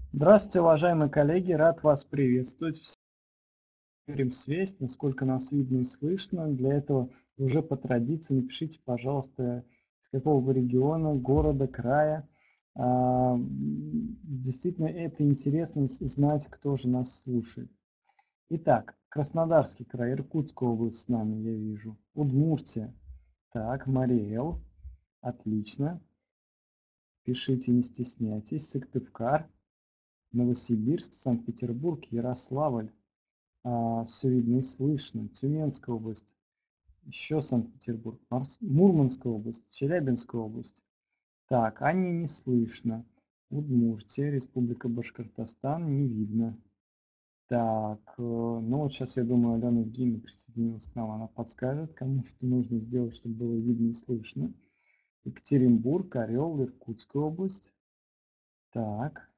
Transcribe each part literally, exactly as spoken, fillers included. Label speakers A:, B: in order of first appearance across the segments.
A: Здравствуйте, уважаемые коллеги, рад вас приветствовать. Проверим связь, насколько нас видно и слышно. Для этого уже по традиции напишите, пожалуйста, с какого вы региона, города, края. А, Действительно, это интересно знать, кто же нас слушает. Итак, Краснодарский край, Иркутская область с нами, я вижу. Удмуртия. Так, Мариэл. Отлично. Пишите, не стесняйтесь. Сыктывкар. Новосибирск, Санкт-Петербург, Ярославль. А, все видно и слышно. Тюменская область, еще Санкт-Петербург, Марс... Мурманская область, Челябинская область. Так, Ани не слышно. Удмуртия, Республика Башкортостан, не видно. Так, э, ну вот сейчас, я думаю, Алена Евгеньевна присоединилась к нам, она подскажет, кому что нужно сделать, чтобы было видно и слышно. Екатеринбург, Орел, Иркутская область. Так.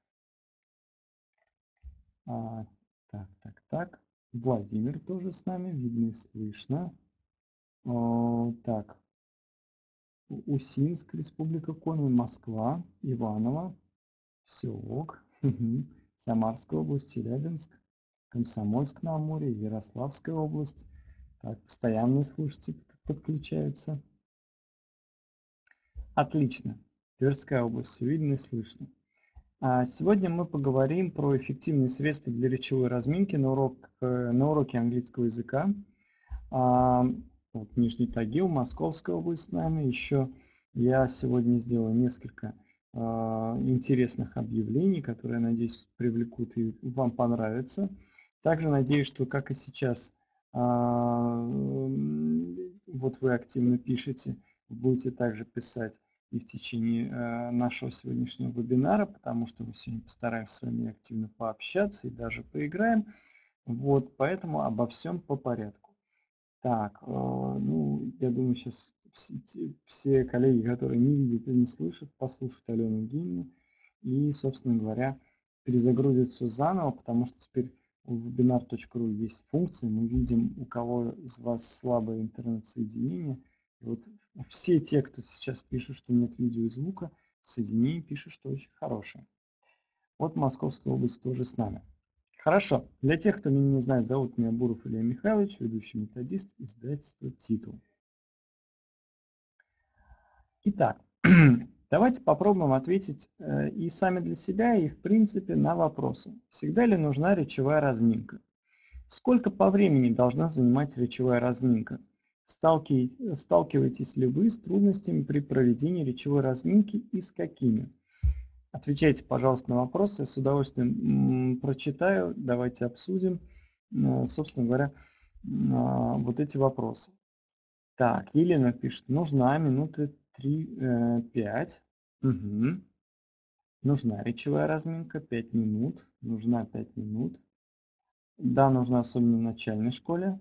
A: А, так, так, так. Владимир тоже с нами, видно и слышно. О, так. Усинск, Республика Коми, Москва, Иваново, все ок. Самарская область, Челябинск, Комсомольск на Амуре, Ярославская область. Так, постоянные слушатели подключаются. Отлично. Тверская область, все видно и слышно. А сегодня мы поговорим про эффективные средства для речевой разминки на, урок, на уроке английского языка. А, вот Нижний Тагил, Московская область с нами. Еще я сегодня сделаю несколько а, интересных объявлений, которые, я надеюсь, привлекут и вам понравятся. Также надеюсь, что, как и сейчас, а, вот вы активно пишете, будете также писать и в течение а, нашего сегодняшнего вебинара, потому что мы сегодня постараемся с вами активно пообщаться и даже поиграем. Вот, поэтому обо всем по порядку. Так, э, ну, я думаю, сейчас все, все коллеги, которые не видят и не слышат, послушают Алену Евгеньевну и, собственно говоря, перезагрузят все заново, потому что теперь у вебинар точка ру есть функции, мы видим, у кого из вас слабое интернет-соединение. И вот все те, кто сейчас пишут, что нет видео и звука, соединение пишут, что очень хорошее. Вот Московская область тоже с нами. Хорошо. Для тех, кто меня не знает, зовут меня Буров Илья Михайлович, ведущий методист издательства Титул. Итак, давайте попробуем ответить э, и сами для себя, и в принципе на вопросы. Всегда ли нужна речевая разминка? Сколько по времени должна занимать речевая разминка? Сталки... Сталкиваетесь ли вы с трудностями при проведении речевой разминки и с какими? Отвечайте, пожалуйста, на вопросы, я с удовольствием прочитаю, давайте обсудим, собственно говоря, вот эти вопросы. Так, Елена пишет, нужна минуты три-пять. Угу. Нужна речевая разминка, пять минут, нужна пять минут. Да, нужна особенно в начальной школе.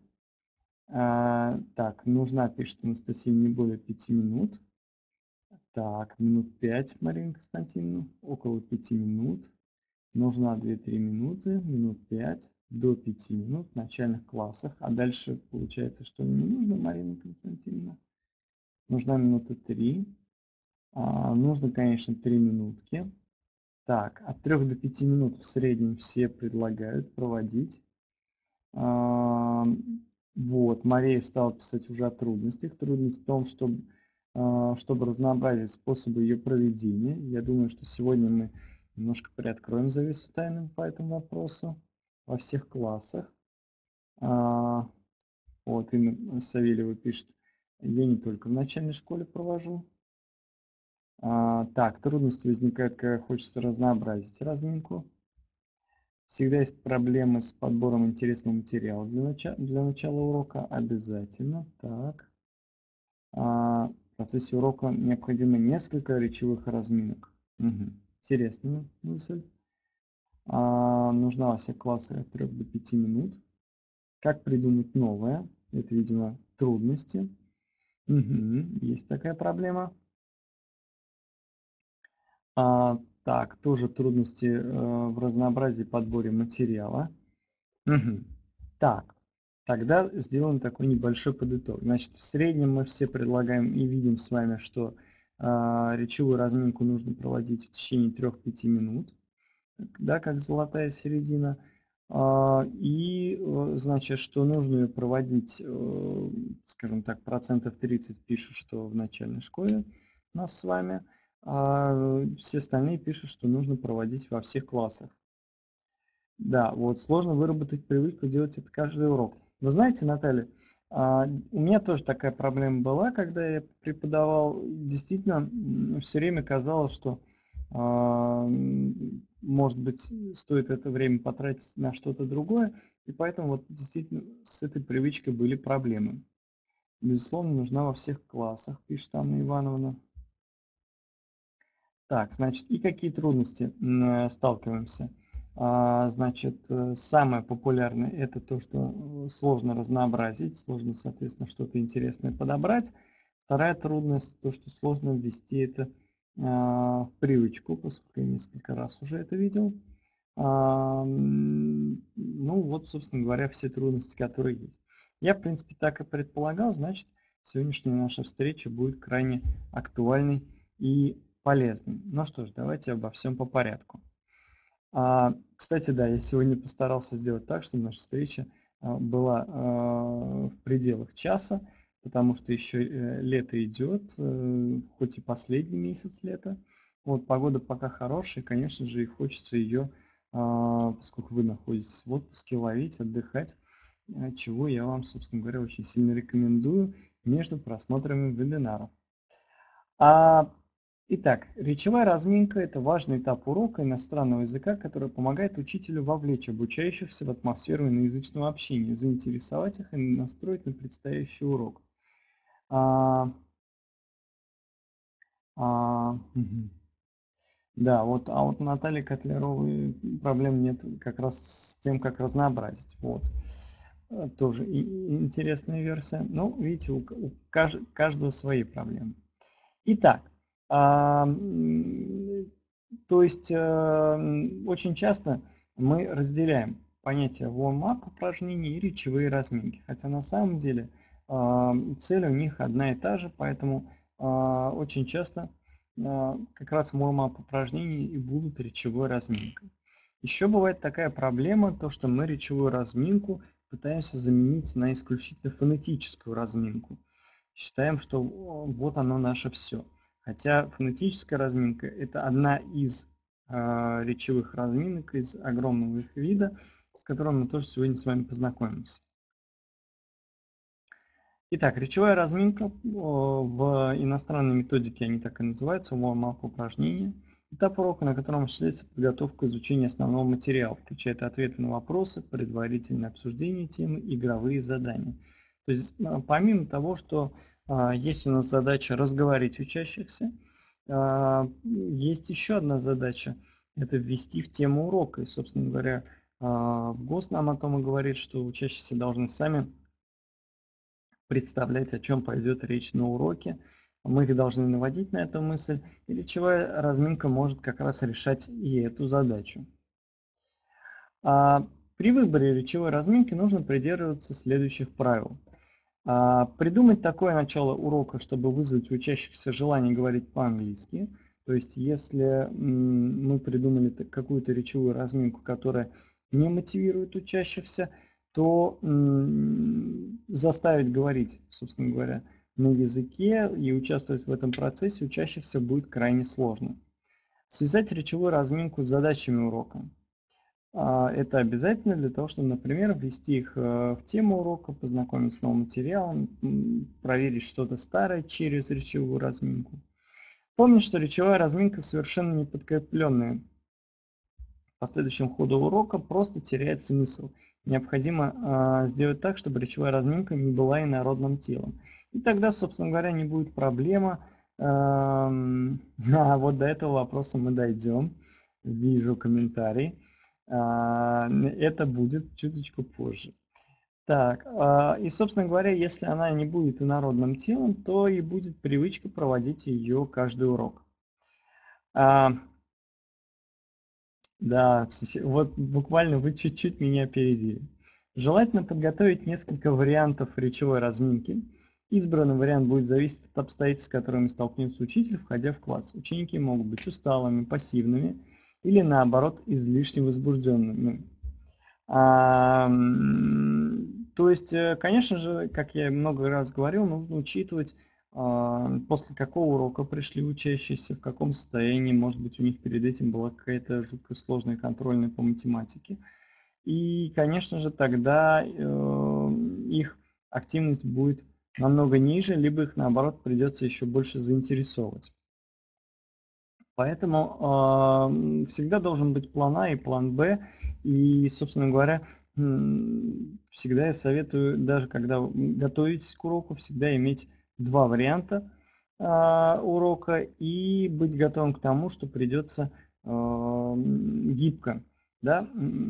A: А, так, нужна, пишет Анастасия, не более пяти минут. Так, минут пять, Марина Константиновна, около пяти минут. Нужна две-три минуты, минут пять, до пяти минут в начальных классах. А дальше получается, что не нужно, Марина Константиновна. Нужна минута три. А, нужно, конечно, три минутки. Так, от трёх до пяти минут в среднем все предлагают проводить. А, вот, Мария стала писать уже о трудностях. Трудность в том, чтобы, чтобы разнообразить способы ее проведения. Я думаю, что сегодня мы немножко приоткроем завесу тайны по этому вопросу во всех классах. А, вот, Инна Савельева пишет, я не только в начальной школе провожу. А, так, трудности возникают, когда хочется разнообразить разминку. Всегда есть проблемы с подбором интересного материала для, начала, для начала урока. Обязательно. Так. А, в процессе урока необходимо несколько речевых разминок. Угу. Интересная мысль. А, нужна во всех классах от трёх до пяти минут. Как придумать новое? Это, видимо, трудности. Угу. Есть такая проблема. А, так, тоже трудности э, в разнообразии подборе материала. Угу. Так, тогда сделаем такой небольшой подыток. Значит, в среднем мы все предлагаем и видим с вами, что э, речевую разминку нужно проводить в течение трёх-пяти минут. да, как золотая середина. И, значит, что нужно ее проводить, скажем так, процентов тридцать пишут, что в начальной школе нас с вами, а все остальные пишут, что нужно проводить во всех классах. Да, вот сложно выработать привычку делать это каждый урок. Вы знаете, Наталья, у меня тоже такая проблема была, когда я преподавал. Действительно, все время казалось, что может быть, стоит это время потратить на что-то другое, и поэтому вот действительно с этой привычкой были проблемы. Безусловно, нужна во всех классах, пишет Анна Ивановна. Так, значит, и какие трудности сталкиваемся? Значит, самое популярное это то, что сложно разнообразить, сложно, соответственно, что-то интересное подобрать. Вторая трудность, то, что сложно ввести это в привычку, поскольку я несколько раз уже это видел. Ну вот, собственно говоря, все трудности, которые есть. Я, в принципе, так и предполагал, значит, сегодняшняя наша встреча будет крайне актуальной и полезной. Ну что ж, давайте обо всем по порядку. А, кстати, да, я сегодня постарался сделать так, чтобы наша встреча была в пределах часа, потому что еще лето идет, хоть и последний месяц лета. Вот погода пока хорошая, конечно же, и хочется ее, поскольку вы находитесь в отпуске, ловить, отдыхать, чего я вам, собственно говоря, очень сильно рекомендую между просмотрами вебинаров. А, итак, речевая разминка – это важный этап урока иностранного языка, который помогает учителю вовлечь обучающихся в атмосферу иноязычного общения, заинтересовать их и настроить на предстоящий урок. А, а, угу. Да, вот, а вот у Натальи Котляровой проблем нет как раз с тем, как разнообразить. Вот. Тоже интересная версия. Ну, видите, у, у каждого свои проблемы. Итак, а, то есть очень часто мы разделяем понятие warm-up упражнений и речевые разминки. Хотя на самом деле цель у них одна и та же, поэтому очень часто как раз warm-up упражнений и будут речевой разминкой. Еще бывает такая проблема, то что мы речевую разминку пытаемся заменить на исключительно фонетическую разминку. Считаем, что вот оно наше все. Хотя фонетическая разминка – это одна из э, речевых разминок из огромного их вида, с которым мы тоже сегодня с вами познакомимся. Итак, речевая разминка в иностранной методике, они так и называются, warm-up упражнения. Этап урока, на котором осуществляется подготовка к изучению основного материала, включает ответы на вопросы, предварительное обсуждение темы, игровые задания. То есть помимо того, что а, есть у нас задача разговорить учащихся, а, есть еще одна задача – это ввести в тему урока. И, собственно говоря, а, ГОС нам о том и говорит, что учащиеся должны сами представлять, о чем пойдет речь на уроке. Мы их должны наводить на эту мысль, и речевая разминка может как раз решать и эту задачу. А при выборе речевой разминки нужно придерживаться следующих правил. А придумать такое начало урока, чтобы вызвать у учащихся желание говорить по-английски. То есть, если мы придумали какую-то речевую разминку, которая не мотивирует учащихся, то заставить говорить, собственно говоря, на языке и участвовать в этом процессе учащихся будет крайне сложно. Связать речевую разминку с задачами урока. Это обязательно для того, чтобы, например, ввести их в тему урока, познакомить с новым материалом, проверить что-то старое через речевую разминку. Помните, что речевая разминка совершенно не подкрепленная по следующему ходу урока просто теряет смысл. Необходимо сделать так, чтобы речевая разминка не была инородным телом. И тогда, собственно говоря, не будет проблема. А вот до этого вопроса мы дойдем. Вижу комментарий. Это будет чуточку позже. Так, и, собственно говоря, если она не будет инородным телом, то и будет привычка проводить ее каждый урок. Да, вот буквально вы чуть-чуть меня опередили. Желательно подготовить несколько вариантов речевой разминки. Избранный вариант будет зависеть от обстоятельств, с которыми столкнется учитель, входя в класс. Ученики могут быть усталыми, пассивными или наоборот излишне возбужденными. А, то есть, конечно же, как я много раз говорил, нужно учитывать, а, после какого урока пришли учащиеся, в каком состоянии, может быть, у них перед этим была какая-то жутко сложная контрольная по математике. И, конечно же, тогда э, их активность будет намного ниже, либо их, наоборот, придется еще больше заинтересовывать. Поэтому э, всегда должен быть план А и план Б. И, собственно говоря, всегда я советую, даже когда вы готовитесь к уроку, всегда иметь два варианта э, урока и быть готовым к тому, что придется э, гибко, да,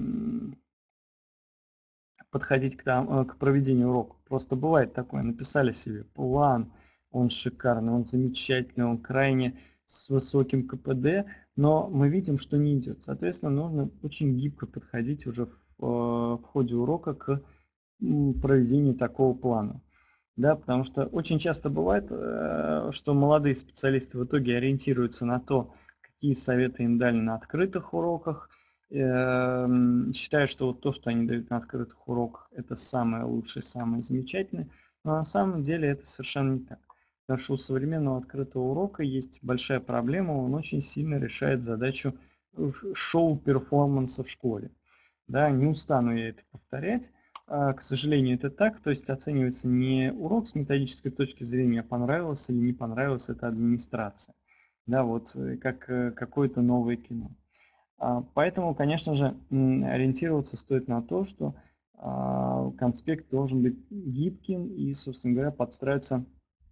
A: подходить к, там, к проведению урока. Просто бывает такое, написали себе план, он шикарный, он замечательный, он крайне с высоким ка пэ дэ, но мы видим, что не идет. Соответственно, нужно очень гибко подходить уже в, в ходе урока к проведению такого плана. Да, потому что очень часто бывает, что молодые специалисты в итоге ориентируются на то, какие советы им дали на открытых уроках, считаю, что вот то, что они дают на открытых уроках, это самое лучшее, самое замечательное, но на самом деле это совершенно не так. Потому что у современного открытого урока есть большая проблема, он очень сильно решает задачу шоу-перформанса в школе. Да, не устану я это повторять, а, к сожалению, это так, то есть оценивается не урок с методической точки зрения, понравилось или не понравилось это администрация, да, вот как какое-то новое кино. Поэтому, конечно же, ориентироваться стоит на то, что конспект должен быть гибким и, собственно говоря, подстраиваться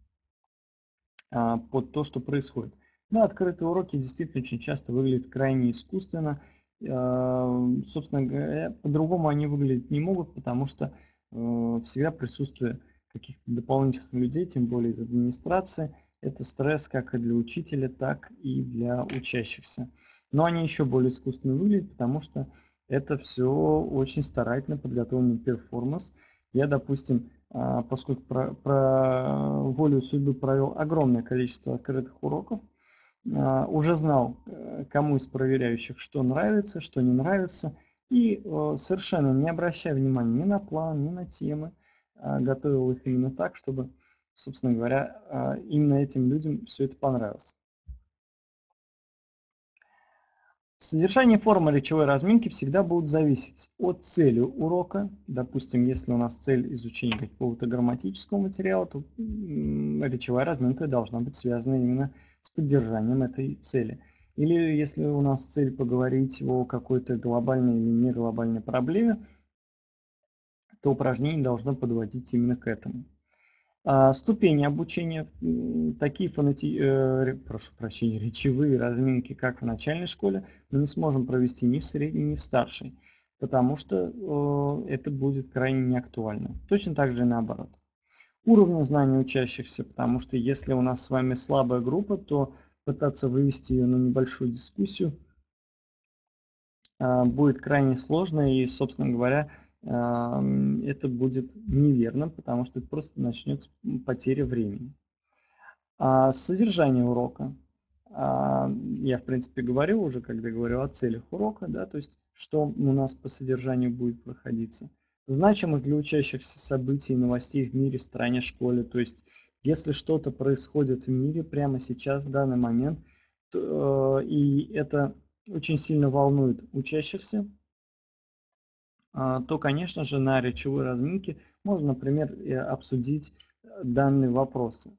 A: под то, что происходит. Да, открытые уроки действительно очень часто выглядят крайне искусственно. Собственно говоря, по-другому они выглядеть не могут, потому что всегда присутствие каких-то дополнительных людей, тем более из администрации, это стресс как и для учителя, так и для учащихся. Но они еще более искусственно выглядят, потому что это все очень старательно подготовленный перформанс. Я, допустим, поскольку про, про волю судьбы провел огромное количество открытых уроков, уже знал, кому из проверяющих что нравится, что не нравится, и совершенно не обращая внимания ни на план, ни на темы, готовил их именно так, чтобы, собственно говоря, именно этим людям все это понравилось. Содержание формы речевой разминки всегда будет зависеть от цели урока. Допустим, если у нас цель изучения какого-то грамматического материала, то речевая разминка должна быть связана именно с поддержанием этой цели. Или если у нас цель поговорить о какой-то глобальной или не глобальной проблеме, то упражнение должно подводить именно к этому. Ступени обучения, такие фонети... э, прошу прощения, речевые разминки, как в начальной школе, мы не сможем провести ни в средней, ни в старшей, потому что э, это будет крайне неактуально. Точно так же и наоборот. Уровень знаний учащихся, потому что если у нас с вами слабая группа, то пытаться вывести ее на небольшую дискуссию э, будет крайне сложно и, собственно говоря, это будет неверно, потому что это просто начнется потеря времени. А содержание урока. Я, в принципе, говорил уже, когда говорил о целях урока, да, то есть, что у нас по содержанию будет проходиться. Значимых для учащихся событий и новостей в мире, стране, школе, то есть, если что-то происходит в мире прямо сейчас, в данный момент, то, и это очень сильно волнует учащихся, то, конечно же, на речевой разминке можно, например, обсудить данные вопросы.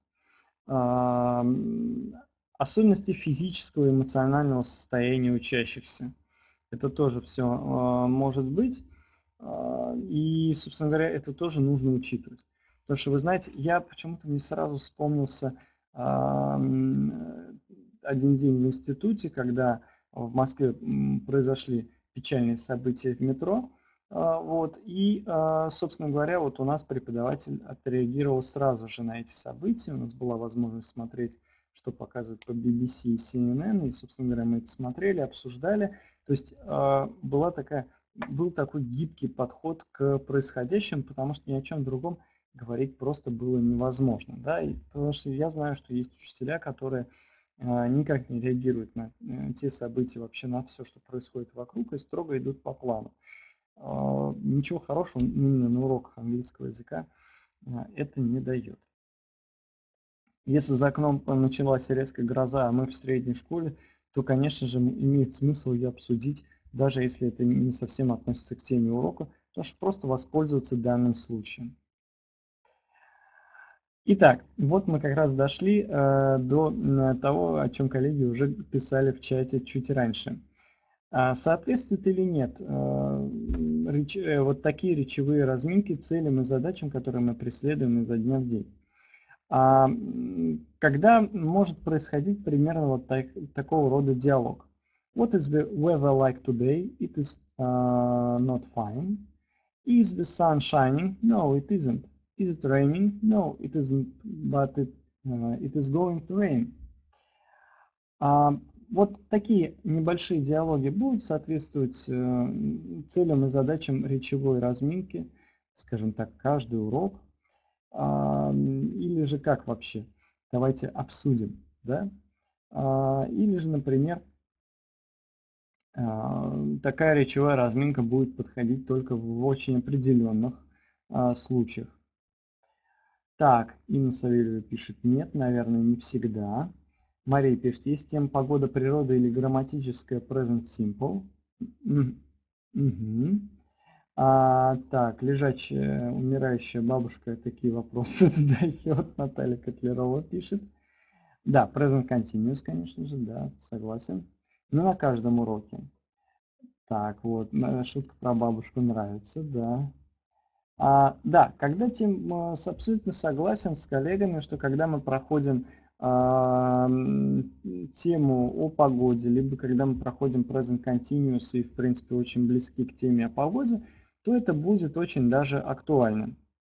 A: Особенности физического и эмоционального состояния учащихся. Это тоже все может быть. И, собственно говоря, это тоже нужно учитывать. Потому что, вы знаете, я почему-то мне сразу вспомнился один день в институте, когда в Москве произошли печальные события в метро. Вот, и, собственно говоря, вот у нас преподаватель отреагировал сразу же на эти события. У нас была возможность смотреть, что показывают по би би си и си эн эн, и, собственно говоря, мы это смотрели, обсуждали. То есть была такая, был такой гибкий подход к происходящему, потому что ни о чем другом говорить просто было невозможно. Да? И потому что я знаю, что есть учителя, которые никак не реагируют на те события, вообще на все, что происходит вокруг, и строго идут по плану. Ничего хорошего именно на уроках английского языка это не дает. Если за окном началась резкая гроза, а мы в средней школе, то, конечно же, имеет смысл ее обсудить, даже если это не совсем относится к теме урока, потому что просто воспользоваться данным случаем. Итак, вот мы как раз дошли э, до э, того, о чем коллеги уже писали в чате чуть раньше. А соответствует или нет э, реч, э, вот такие речевые разминки целям и задачам, которые мы преследуем изо дня в день? А, когда может происходить примерно вот так, такого рода диалог? What is the weather like today? It is uh, not fine. Is the sun shining? No, it isn't. Is it raining? No, it isn't, but it, uh, it is going to rain. А, вот такие небольшие диалоги будут соответствовать э, целям и задачам речевой разминки, скажем так, каждый урок. А, или же как вообще? Давайте обсудим, да? А, или же, например, а, такая речевая разминка будет подходить только в очень определенных а, случаях. Так, Инна Савельева пишет, нет, наверное, не всегда. Мария пишет, есть тема погода, природа или грамматическая present simple. Угу. А, так, лежачая, умирающая бабушка такие вопросы задает, Наталья Котлярова пишет. Да, present continuous, конечно же, да, согласен. Но на каждом уроке. Так, вот, шутка про бабушку нравится, да. А, да, когда тем абсолютно согласен с коллегами, что когда мы проходим а, тему о погоде, либо когда мы проходим present continuous и, в принципе, очень близки к теме о погоде, то это будет очень даже актуально.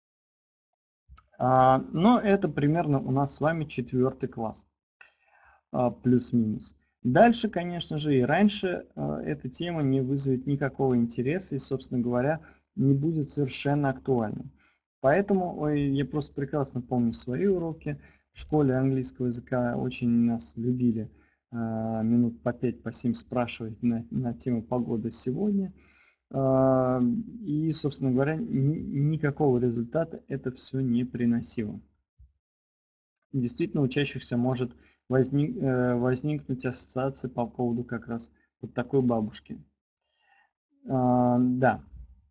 A: А, но это примерно у нас с вами четвертый класс, а, плюс-минус. Дальше, конечно же, и раньше а, эта тема не вызовет никакого интереса и, собственно говоря, не будет совершенно актуальным. Поэтому ой, я просто прекрасно помню свои уроки. В школе английского языка очень нас любили а, минут по пять, по семь спрашивать на, на тему погоды сегодня. А, и, собственно говоря, ни, никакого результата это все не приносило. Действительно, у учащихся может возник, э, возникнуть ассоциация по поводу как раз вот такой бабушки. А, да.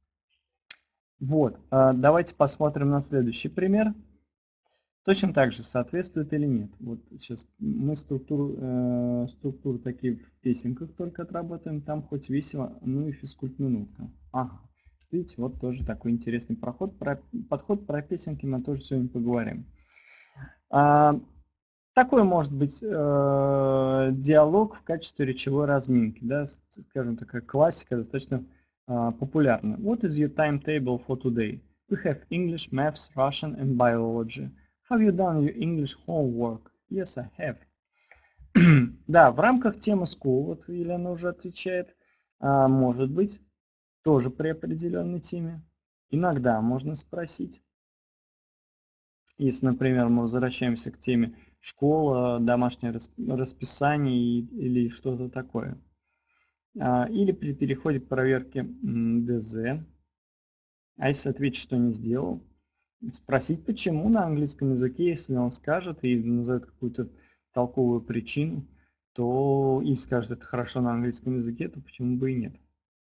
A: Вот, давайте посмотрим на следующий пример. Точно так же, соответствует или нет. Вот сейчас мы структуру, э, структуру такие в песенках только отработаем, там хоть весело, ну и физкульт-минутка. Ага, видите, вот тоже такой интересный проход, про, подход про песенки мы тоже сегодня поговорим. А, такой может быть э, диалог в качестве речевой разминки, да, скажем, такая классика, достаточно Uh, популярны. What is your timetable for today? We have English, Maths, Russian and Biology. Have you done your English homework? Yes, I have. Да, в рамках темы School, вот Елена уже отвечает, uh, может быть, тоже при определенной теме. Иногда можно спросить. Если, например, мы возвращаемся к теме школа, домашнее расписание или что-то такое. Или при переходе к проверке ДЗ. А если ответить, что не сделал, спросить почему на английском языке, если он скажет и назовет какую-то толковую причину, то и скажет это хорошо на английском языке, то почему бы и нет.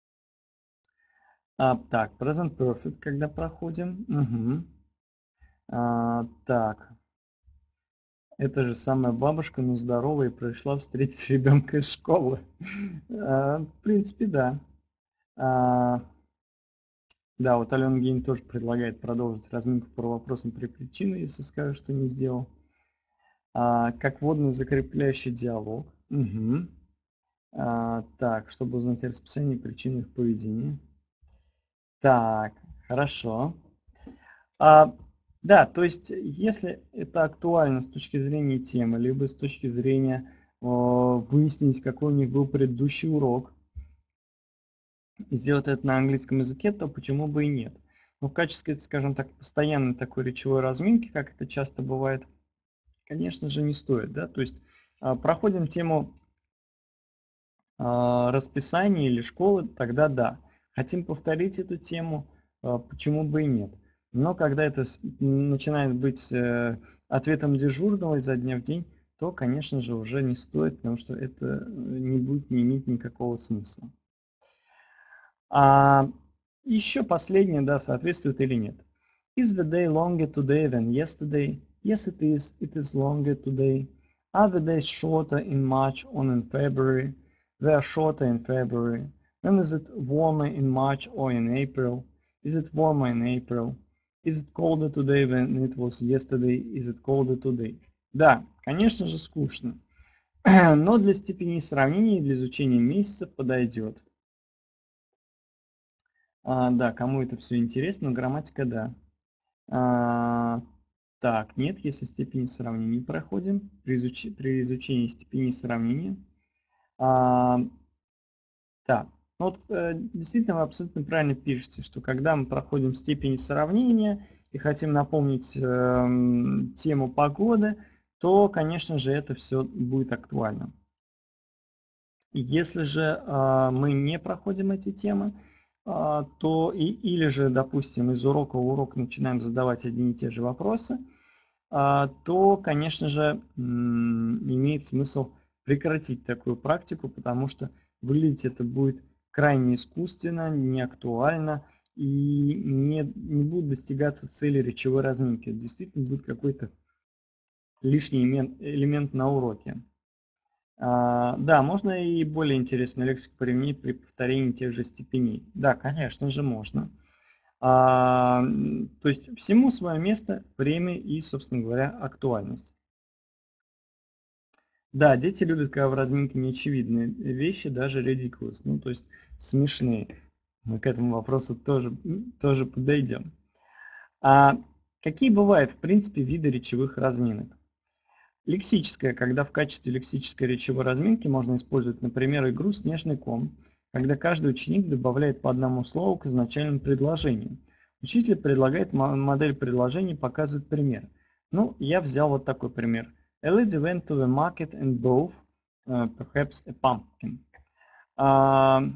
A: А, так, present perfect, когда проходим. Угу. А, так. Это же самая бабушка, но здоровая, и пришла встретить ребенка из школы. А, в принципе, да. А, да, вот Алена Гейн тоже предлагает продолжить разминку по вопросам при причине, если скажешь, что не сделал. А, как вводный закрепляющий диалог. Угу. А, так, чтобы узнать расписание и причины их поведения. Так, хорошо. А, да, то есть, если это актуально с точки зрения темы, либо с точки зрения о, выяснить, какой у них был предыдущий урок, и сделать это на английском языке, то почему бы и нет. Но в качестве, скажем так, постоянной такой речевой разминки, как это часто бывает, конечно же, не стоит. Да? То есть проходим тему расписания или школы, тогда да. Хотим повторить эту тему, почему бы и нет. Но когда это начинает быть ответом дежурного изо дня в день, то, конечно же, уже не стоит, потому что это не будет не иметь никакого смысла. А еще последнее, да, соответствует или нет. Is the day longer today than yesterday? Yes, it is. It is longer today. Are the days shorter in March or in February? They are shorter in February. When is it warmer in March or in April? Is it warmer in April? Is it colder today than it was yesterday? Is it colder today? Да, конечно же, скучно. Но для степени сравнения и для изучения месяцев подойдет. А, да, кому это все интересно, грамматика, да. А, так, нет, если степени сравнения проходим, при, изуч... при изучении степени сравнения. А, так, ну вот э, действительно вы абсолютно правильно пишете, что когда мы проходим степени сравнения и хотим напомнить э, тему погоды, то, конечно же, это все будет актуально. Если же э, мы не проходим эти темы, э, то и, или же, допустим, из урока в урок начинаем задавать одни и те же вопросы, э, то, конечно же, э, имеет смысл прекратить такую практику, потому что выглядеть это будет крайне искусственно, неактуально и не, не будут достигаться цели речевой разминки. Это действительно будет какой-то лишний элемент, элемент на уроке. А, да, можно и более интересную лексику применить при повторении тех же степеней. Да, конечно же, можно. А, то есть всему свое место, время и, собственно говоря, актуальность. Да, дети любят, когда в разминке неочевидные вещи, даже ridiculous, ну то есть смешные. Мы к этому вопросу тоже, тоже подойдем. А какие бывают, в принципе, виды речевых разминок? Лексическая, когда в качестве лексической речевой разминки можно использовать, например, игру «Снежный ком», когда каждый ученик добавляет по одному слову к изначальному предложению. Учитель предлагает модель предложений, показывает пример. Ну, я взял вот такой пример. A lady went to the market and bought, uh, perhaps a pumpkin. Uh,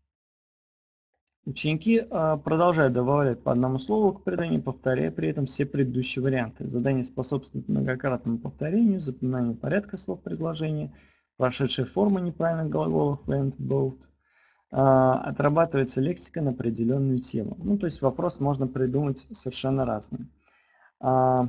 A: Ученики uh, продолжают добавлять по одному слову к предложению, повторяя при этом все предыдущие варианты. Задание способствует многократному повторению, запоминанию порядка слов предложения, прошедшей формы неправильных глаголов went, bought. Uh, отрабатывается лексика на определенную тему. Ну, то есть вопрос можно придумать совершенно разный. Uh,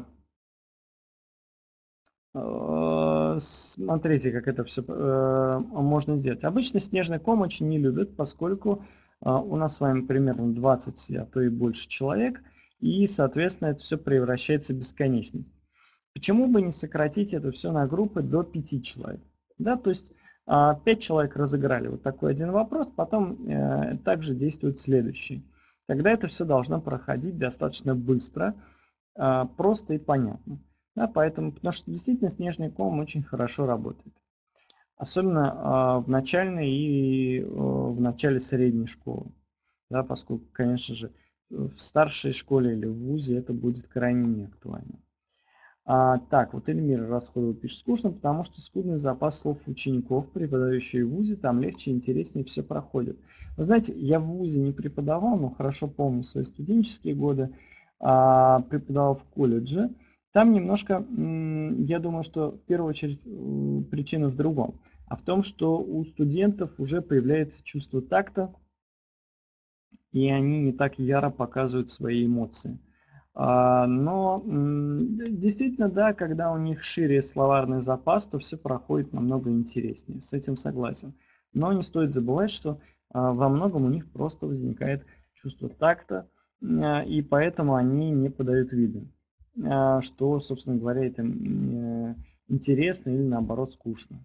A: Смотрите, как это все э, можно сделать. Обычно снежный ком очень не любят, поскольку э, у нас с вами примерно двадцать, а то и больше человек, и, соответственно, это все превращается в бесконечность. Почему бы не сократить это все на группы до пяти человек? Да, то есть э, пять человек разыграли вот такой один вопрос, потом э, также действует следующий. Тогда это все должно проходить достаточно быстро, э, просто и понятно. Да, поэтому, потому что действительно снежный ком очень хорошо работает. Особенно э, в начальной и э, в начале средней школы. Да, поскольку, конечно же, в старшей школе или в вузе это будет крайне неактуально. А, так, вот Эльмира Расходова пишет: скучно, потому что скудный запас слов учеников, преподающих в вузе, там легче и интереснее все проходит. Вы знаете, я в вузе не преподавал, но хорошо помню свои студенческие годы, а, преподавал в колледже. Там немножко, я думаю, что в первую очередь причина в другом, а в том, что у студентов уже появляется чувство такта, и они не так яро показывают свои эмоции. Но действительно, да, когда у них шире словарный запас, то все проходит намного интереснее, с этим согласен. Но не стоит забывать, что во многом у них просто возникает чувство такта, и поэтому они не подают виду, что, собственно говоря, это интересно или наоборот скучно.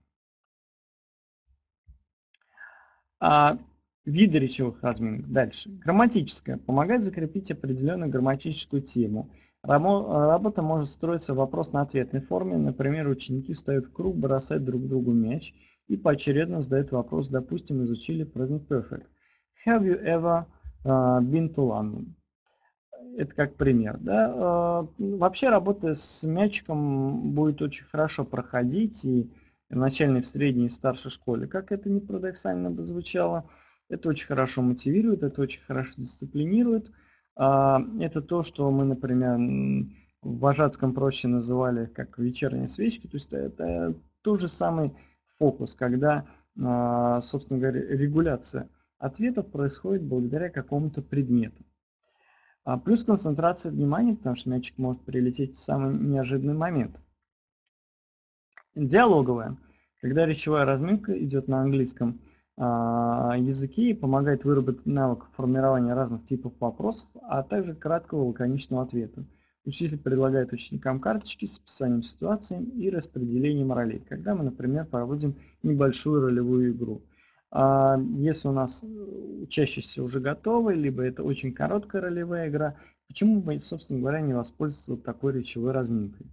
A: А виды речевых разминок. Дальше. Грамматическая. Помогает закрепить определенную грамматическую тему. Работа может строиться в вопрос-на-ответной форме. Например, ученики встают в круг, бросают друг другу мяч и поочередно задают вопрос. Допустим, изучили present perfect. Have you ever uh, been to London? Это как пример. Да? Вообще работа с мячиком будет очень хорошо проходить, и в начальной, в средней и старшей школе. Как это ни парадоксально бы звучало, это очень хорошо мотивирует, это очень хорошо дисциплинирует. Это то, что мы, например, в вожатском проще называли как вечерние свечки, то есть это тот же самый фокус, когда, собственно говоря, регуляция ответов происходит благодаря какому-то предмету. А плюс концентрация внимания, потому что мячик может прилететь в самый неожиданный момент. Диалоговая, когда речевая разминка идет на английском языке и помогает выработать навык формирования разных типов вопросов, а также краткого лаконичного ответа. Учитель предлагает ученикам карточки с описанием ситуации и распределением ролей, когда мы, например, проводим небольшую ролевую игру. Если у нас учащиеся уже готовы, либо это очень короткая ролевая игра, почему бы, собственно говоря, не воспользоваться вот такой речевой разминкой?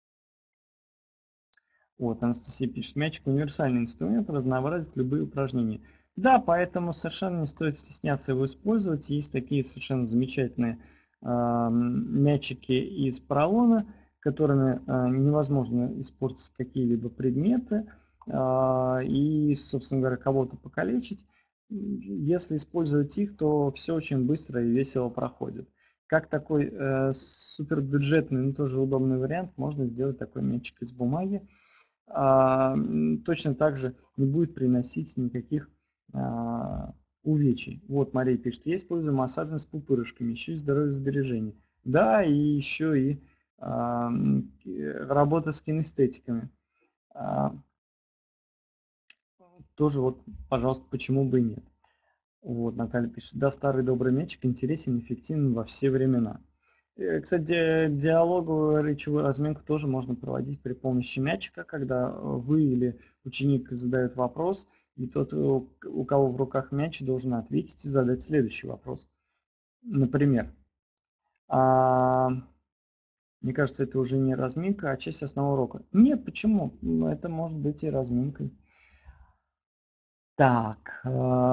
A: Вот, Анастасия пишет, мячик универсальный инструмент, разнообразит любые упражнения. Да, поэтому совершенно не стоит стесняться его использовать. Есть такие совершенно замечательные э, мячики из поролона, которыми э, невозможно испортить какие-либо предметы э, и, собственно говоря, кого-то покалечить. Если использовать их, то все очень быстро и весело проходит. Как такой э, супербюджетный, но тоже удобный вариант, можно сделать такой мячик из бумаги. А, точно так же не будет приносить никаких а, увечий. Вот Мария пишет, я использую массажные с пупырышками, еще и здоровье сбережения. Да, и еще и а, работа с кинестетиками. А, тоже вот, пожалуйста, почему бы и нет. Вот Наталья пишет, да, старый добрый мячик интересен, эффективен во все времена. Кстати, диалоговую речевую разминку тоже можно проводить при помощи мячика, когда вы или ученик задает вопрос, и тот, у кого в руках мяч, должен ответить и задать следующий вопрос. Например, а, мне кажется, это уже не разминка, а часть основного урока. Нет, почему? Это может быть и разминкой. Так.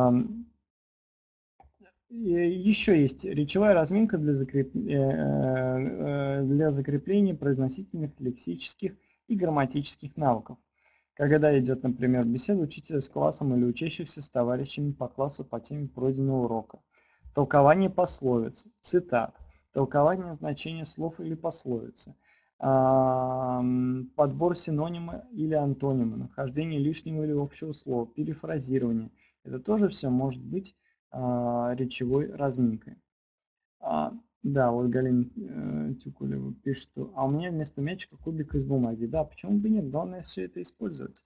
A: Еще есть речевая разминка для, закреп... для закрепления произносительных, лексических и грамматических навыков. Когда идет, например, беседа учителя с классом или учащихся с товарищами по классу по теме пройденного урока. Толкование пословиц, цитат, толкование значения слов или пословицы, подбор синонима или антонима, нахождение лишнего или общего слова, перефразирование. Это тоже все может быть речевой разминкой. А, да, вот Галина э, Тюкулева пишет, что а у меня вместо мячика кубик из бумаги. Да, почему бы нет? Главное все это использовать.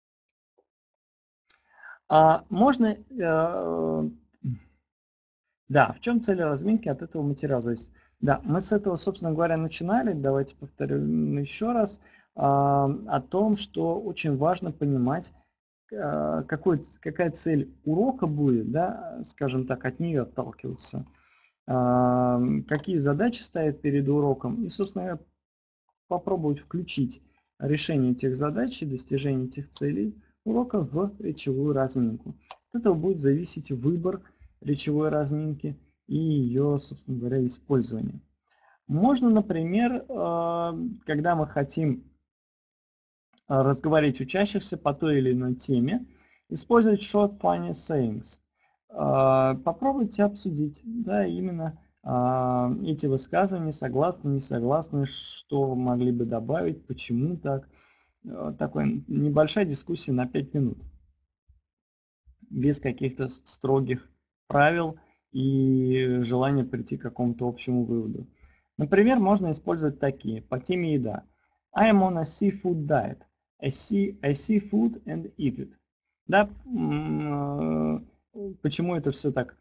A: А можно... Э, да, в чем цель разминки от этого материала зависит? Да, мы с этого, собственно говоря, начинали. Давайте повторю еще раз э, о том, что очень важно понимать, какой, какая цель урока будет, да, скажем так, от нее отталкиваться, какие задачи ставят перед уроком и, собственно, попробовать включить решение этих задач и достижение этих целей урока в речевую разминку. От этого будет зависеть выбор речевой разминки и ее, собственно говоря, использование. Можно, например, когда мы хотим разговорить учащихся по той или иной теме, использовать short funny sayings. Попробуйте обсудить, да, именно эти высказывания, согласны, не согласны, что могли бы добавить, почему так. Такая небольшая дискуссия на пять минут. Без каких-то строгих правил и желания прийти к какому-то общему выводу. Например, можно использовать такие по теме еда. I am on a seafood diet. I see, I see food and eat it. Да, почему это все так,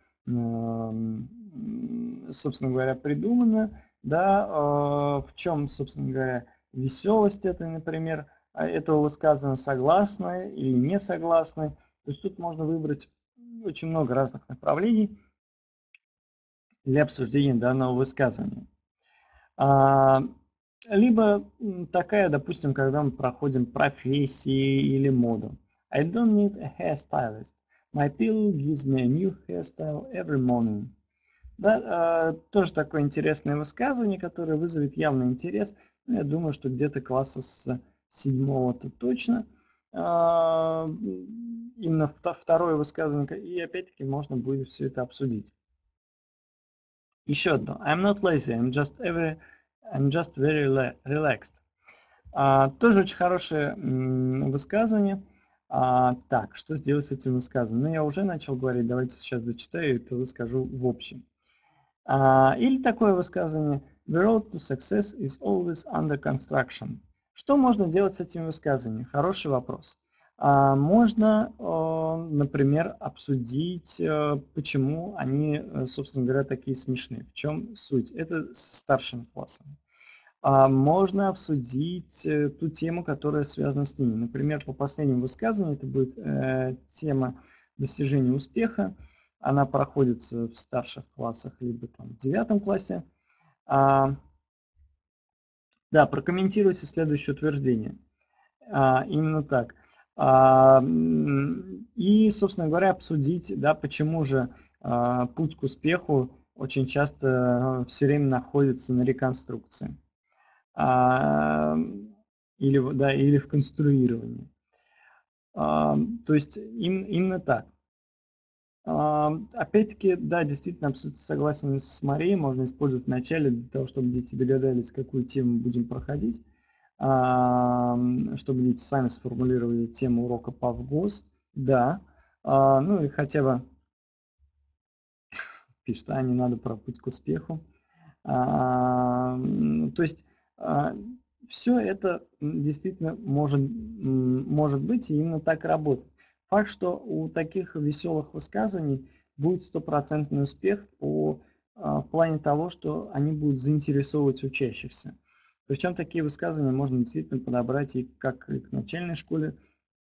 A: собственно говоря, придумано, да, в чем, собственно говоря, веселость этой, например, этого высказывания, согласны или не согласны. То есть тут можно выбрать очень много разных направлений для обсуждения данного высказывания. Либо такая, допустим, когда мы проходим профессии или моду. I don't need a hairstylist. My pillow gives me a new hairstyle every morning. Да, тоже такое интересное высказывание, которое вызовет явный интерес. Я думаю, что где-то класса с седьмого-то точно. именно второе высказывание, и опять-таки можно будет все это обсудить. Еще одно. I'm not lazy, I'm just, every, I'm just very relaxed. А, тоже очень хорошее м, высказывание. А, так, что сделать с этим высказыванием? Ну, я уже начал говорить, давайте сейчас дочитаю, это выскажу в общем. А, или такое высказывание: The road to success is always under construction. Что можно делать с этим высказыванием? Хороший вопрос. А, можно, например, обсудить, почему они, собственно говоря, такие смешные. В чем суть? Это с старшим классом. А, можно обсудить ту тему, которая связана с ними. Например, по последнему высказыванию это будет э, тема достижения успеха. Она проходится в старших классах, либо там в девятом классе. А, да, прокомментируйте следующее утверждение. А, именно так. А, и, собственно говоря, обсудить, да, почему же а, путь к успеху очень часто все время находится на реконструкции. А, или, да, или в конструировании. А, то есть им, именно так. А, опять-таки, да, действительно, абсолютно согласен с Марией, можно использовать в начале для того, чтобы дети догадались, какую тему будем проходить, а, чтобы дети сами сформулировали тему урока Павгос, да, а, ну и хотя бы пишет, а не надо про путь к успеху. А, то есть а, все это действительно может, может быть и именно так работать. Факт, что у таких веселых высказываний будет стопроцентный успех по, а, в плане того, что они будут заинтересовывать учащихся. Причем такие высказывания можно действительно подобрать и как и к начальной школе,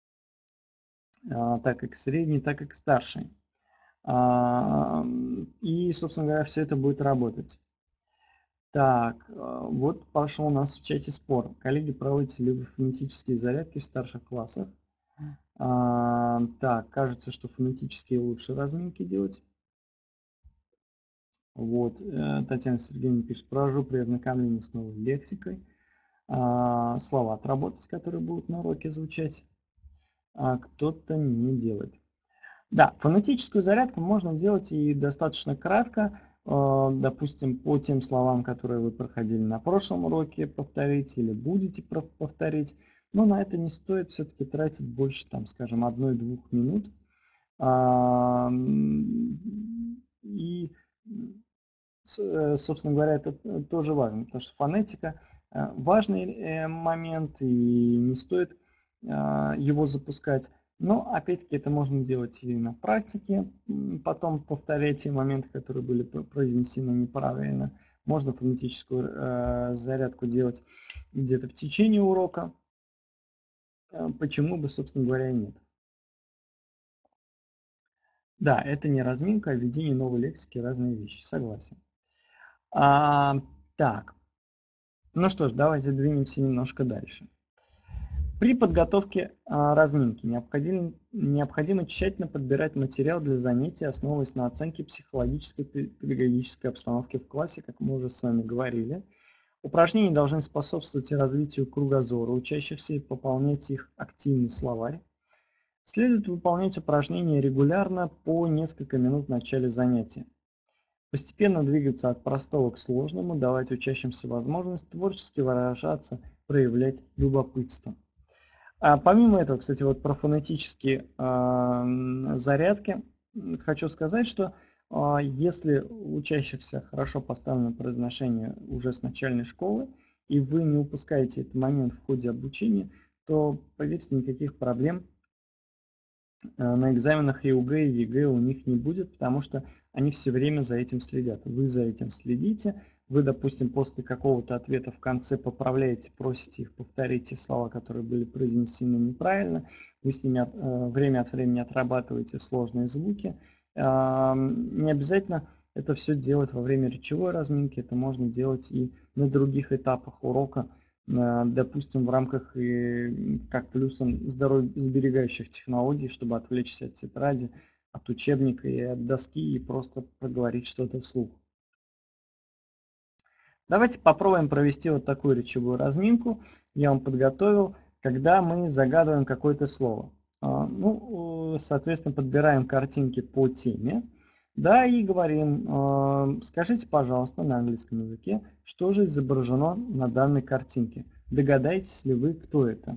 A: а, так и к средней, так и к старшей. А, и, собственно говоря, все это будет работать. Так, вот пошел у нас в чате спор. Коллеги, проводите ли вы фонетические зарядки в старших классах? А, так, кажется, что фонетические лучше разминки делать. Вот, Татьяна Сергеевна пишет, провожу при ознакомлении с новой лексикой. А, слова отработать, которые будут на уроке звучать. А кто-то не делает. Да, фонетическую зарядку можно делать и достаточно кратко. Допустим, по тем словам, которые вы проходили на прошлом уроке, повторить или будете повторить. Но на это не стоит все-таки тратить больше, там, скажем, одной-двух минут. И, собственно говоря, это тоже важно, потому что фонетика важный момент, и не стоит его запускать. Но, опять-таки, это можно делать и на практике, потом повторять те моменты, которые были произнесены неправильно. Можно фонетическую э, зарядку делать где-то в течение урока. Почему бы, собственно говоря, и нет. Да, это не разминка, а введение новой лексики, разные вещи. Согласен. А, так, ну что ж, давайте двинемся немножко дальше. При подготовке а, разминки необходимо, необходимо тщательно подбирать материал для занятий, основываясь на оценке психологической и педагогической обстановки в классе, как мы уже с вами говорили. Упражнения должны способствовать развитию кругозора учащихся и пополнять их активный словарь. Следует выполнять упражнения регулярно по несколько минут в начале занятия. Постепенно двигаться от простого к сложному, давать учащимся возможность творчески выражаться, проявлять любопытство. А помимо этого, кстати, вот про фонетические э, зарядки хочу сказать, что э, если у учащихся хорошо поставлено произношение уже с начальной школы, и вы не упускаете этот момент в ходе обучения, то, поверьте, никаких проблем э, на экзаменах ЕУГЭ и ЕГЭ у них не будет, потому что они все время за этим следят. Вы за этим следите. Вы, допустим, после какого-то ответа в конце поправляете, просите их повторить те слова, которые были произнесены неправильно. Вы с ними от, э, время от времени отрабатываете сложные звуки. Э, не обязательно это все делать во время речевой разминки. Это можно делать и на других этапах урока. Э, допустим, в рамках и, как плюсом здоровьесберегающих технологий, чтобы отвлечься от тетради, от учебника и от доски и просто проговорить что-то вслух. Давайте попробуем провести вот такую речевую разминку. Я вам подготовил. когда мы загадываем какое-то слово. Ну, соответственно, подбираем картинки по теме, да, и говорим, скажите, пожалуйста, на английском языке, что же изображено на данной картинке. Догадаетесь ли вы, кто это?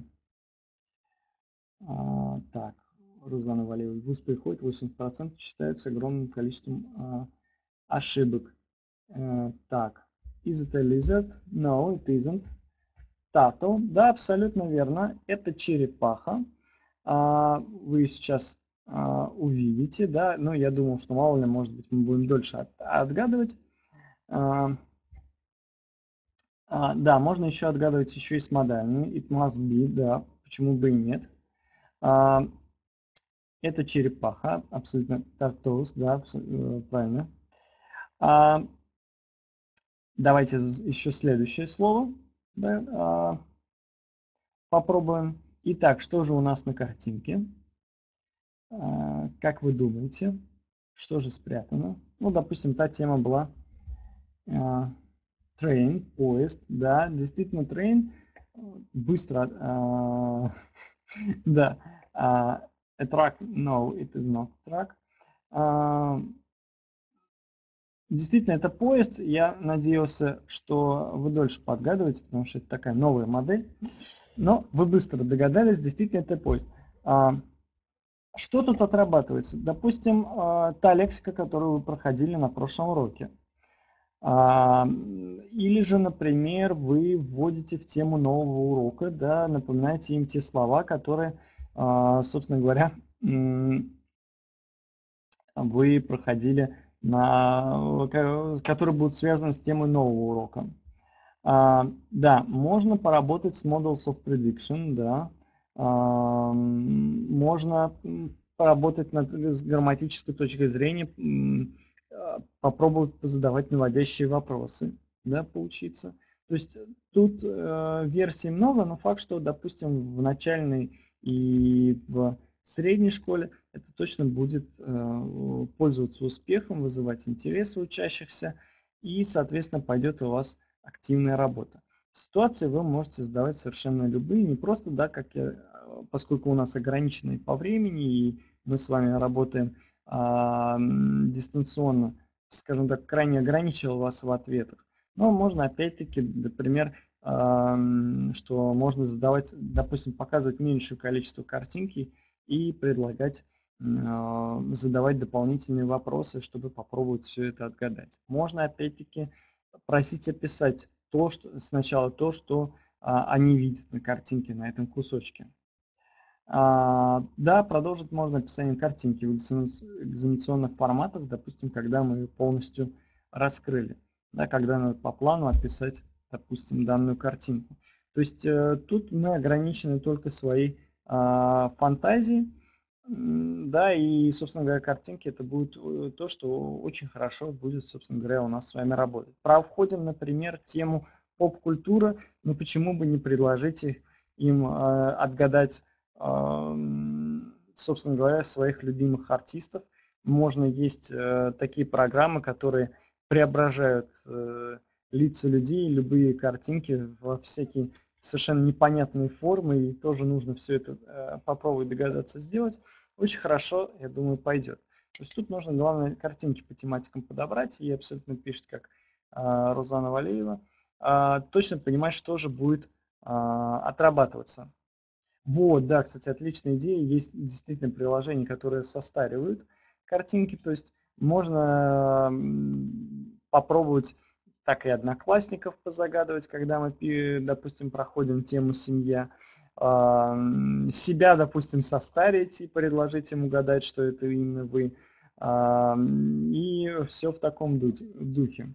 A: Так, Рузана Валеева. В ВУЗ приходит восемьдесят процентов, считаются огромным количеством ошибок. Так, is it a lizard? No, it isn't. Turtle, да, абсолютно верно, это черепаха. Вы сейчас увидите, да, ну я думал, что мало ли, может быть, мы будем дольше от, отгадывать. Да, можно еще отгадывать еще и с модальными. It must be, да, почему бы и нет. Это черепаха, абсолютно turtles, да, правильно. Давайте еще следующее слово, да, попробуем. Итак, что же у нас на картинке? Как вы думаете, что же спрятано? Ну, допустим, та тема была train, поезд, да, действительно train, быстро, да, a truck, no, it is not a truck. Действительно, это поезд. Я надеялся, что вы дольше подгадываете, потому что это такая новая модель. Но вы быстро догадались, действительно, это поезд. Что тут отрабатывается? Допустим, та лексика, которую вы проходили на прошлом уроке. Или же, например, вы вводите в тему нового урока, да, напоминаете им те слова, которые, собственно говоря, вы проходили, на, которые будут связаны с темой нового урока. Да, можно поработать с Models of Prediction, да. Можно поработать над, с грамматической точки зрения, попробовать задавать наводящие вопросы, да, поучиться. То есть тут э, версий много, но факт, что, допустим, в начальной и в средней школе это точно будет э, пользоваться успехом, вызывать интерес у учащихся, и, соответственно, пойдет у вас активная работа. Ситуации вы можете задавать совершенно любые, не просто, да, как я, поскольку у нас ограниченные по времени, и мы с вами работаем а, дистанционно, скажем так, крайне ограничил вас в ответах. Но можно опять-таки, например, а, что можно задавать, допустим, показывать меньшее количество картинки и предлагать а, задавать дополнительные вопросы, чтобы попробовать все это отгадать. Можно опять-таки просить описать то, что, сначала то, что а, они видят на картинке, на этом кусочке. А, да, продолжить можно описание картинки в экзаменационных форматах, допустим, когда мы ее полностью раскрыли. Да, когда надо по плану описать, допустим, данную картинку. То есть э, тут мы ограничены только своей э, фантазией. Да, и, собственно говоря, картинки это будет то, что очень хорошо будет, собственно говоря, у нас с вами работать. Проходим, например, тему поп-культура, но почему бы не предложить им э, отгадать, э, собственно говоря, своих любимых артистов. Можно есть э, такие программы, которые преображают э, лица людей, любые картинки во всякие совершенно непонятные формы, и тоже нужно все это э, попробовать догадаться сделать. Очень хорошо, я думаю, пойдет. То есть тут нужно, главное, картинки по тематикам подобрать, и абсолютно пишет, как э, Рузана Валеева, э, точно понимать, что же будет э, отрабатываться. Вот, да, кстати, отличная идея. Есть действительно приложения, которые состаривают картинки, то есть можно попробовать так и одноклассников позагадывать, когда мы, допустим, проходим тему «Семья». Себя, допустим, состарить и предложить им угадать, что это именно вы. И все в таком духе.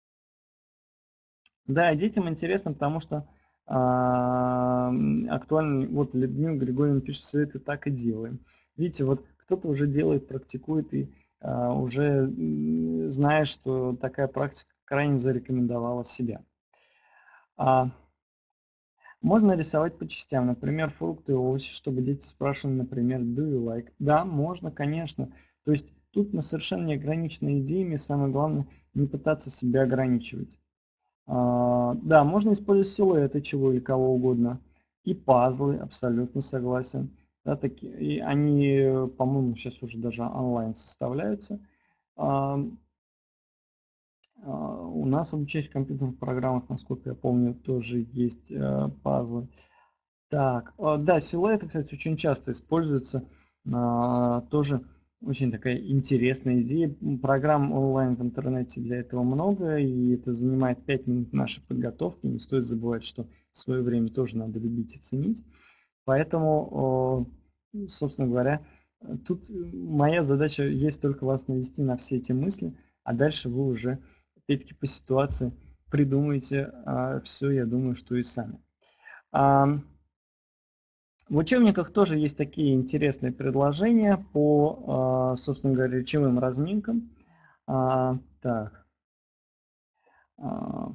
A: Да, детям интересно, потому что актуально, вот Людмила Григорьевна пишет, все это так и делаем. Видите, вот кто-то уже делает, практикует и а, уже знает, что такая практика крайне зарекомендовала себя. А, можно рисовать по частям, например, фрукты и овощи, чтобы дети спрашивали, например, do you like? Да, можно, конечно. То есть тут мы совершенно не ограничены идеями, самое главное не пытаться себя ограничивать. А, да, можно использовать силуэты чего или кого угодно. И пазлы, абсолютно согласен. Да, такие, и они, по-моему, сейчас уже даже онлайн составляются. А, а, у нас в обучающих компьютерных программах, насколько я помню, тоже есть а, пазлы. Так, а, да, силуэты, кстати, очень часто используются. А, тоже очень такая интересная идея. Программ онлайн в интернете для этого много, и это занимает пять минут нашей подготовки. Не стоит забывать, что свое время тоже надо любить и ценить. Поэтому, собственно говоря, тут моя задача есть только вас навести на все эти мысли, а дальше вы уже, опять-таки, по ситуации придумаете а, все, я думаю, что и сами. А, в учебниках тоже есть такие интересные предложения по, а, собственно говоря, речевым разминкам. А, так. А,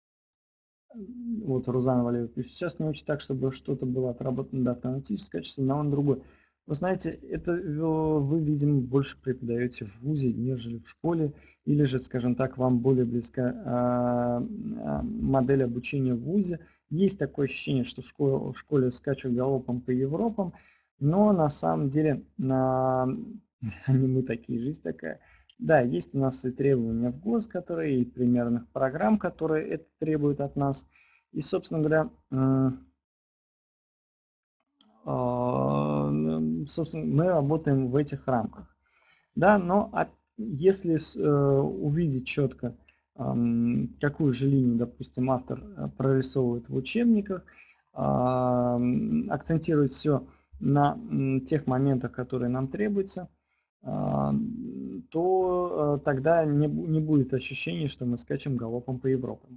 A: вот Рузана Валерьевна пишет, сейчас не учат так, чтобы что-то было отработано до автоматического качества, на он другой. Вы знаете, это вы, видимо, больше преподаете в вузе, нежели в школе, или же, скажем так, вам более близка а, модель обучения в вузе. Есть такое ощущение, что в школе, в школе скачут галопом по Европам, но на самом деле на... не мы такие, жизнь такая. Да, есть у нас и требования в ГОС, которые, и примерных программ, которые это требуют от нас. И, собственно говоря, собственно, мы работаем в этих рамках. Да, но если увидеть четко, какую же линию, допустим, автор прорисовывает в учебниках, акцентирует все на тех моментах, которые нам требуются, то тогда не, не будет ощущения, что мы скачем галопом по Европам.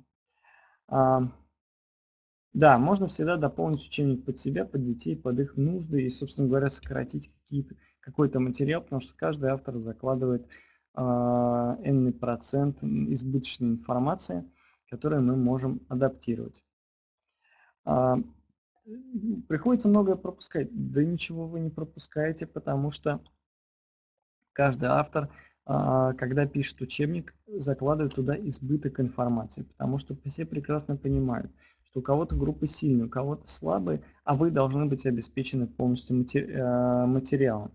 A: Да, можно всегда дополнить учебник под себя, под детей, под их нужды и, собственно говоря, сократить какой-то материал, потому что каждый автор закладывает э, n процент избыточной информации, которую мы можем адаптировать. А, приходится многое пропускать. Да ничего вы не пропускаете, потому что каждый автор, когда пишет учебник, закладывает туда избыток информации, потому что все прекрасно понимают, что у кого-то группы сильные, у кого-то слабые, а вы должны быть обеспечены полностью материалом.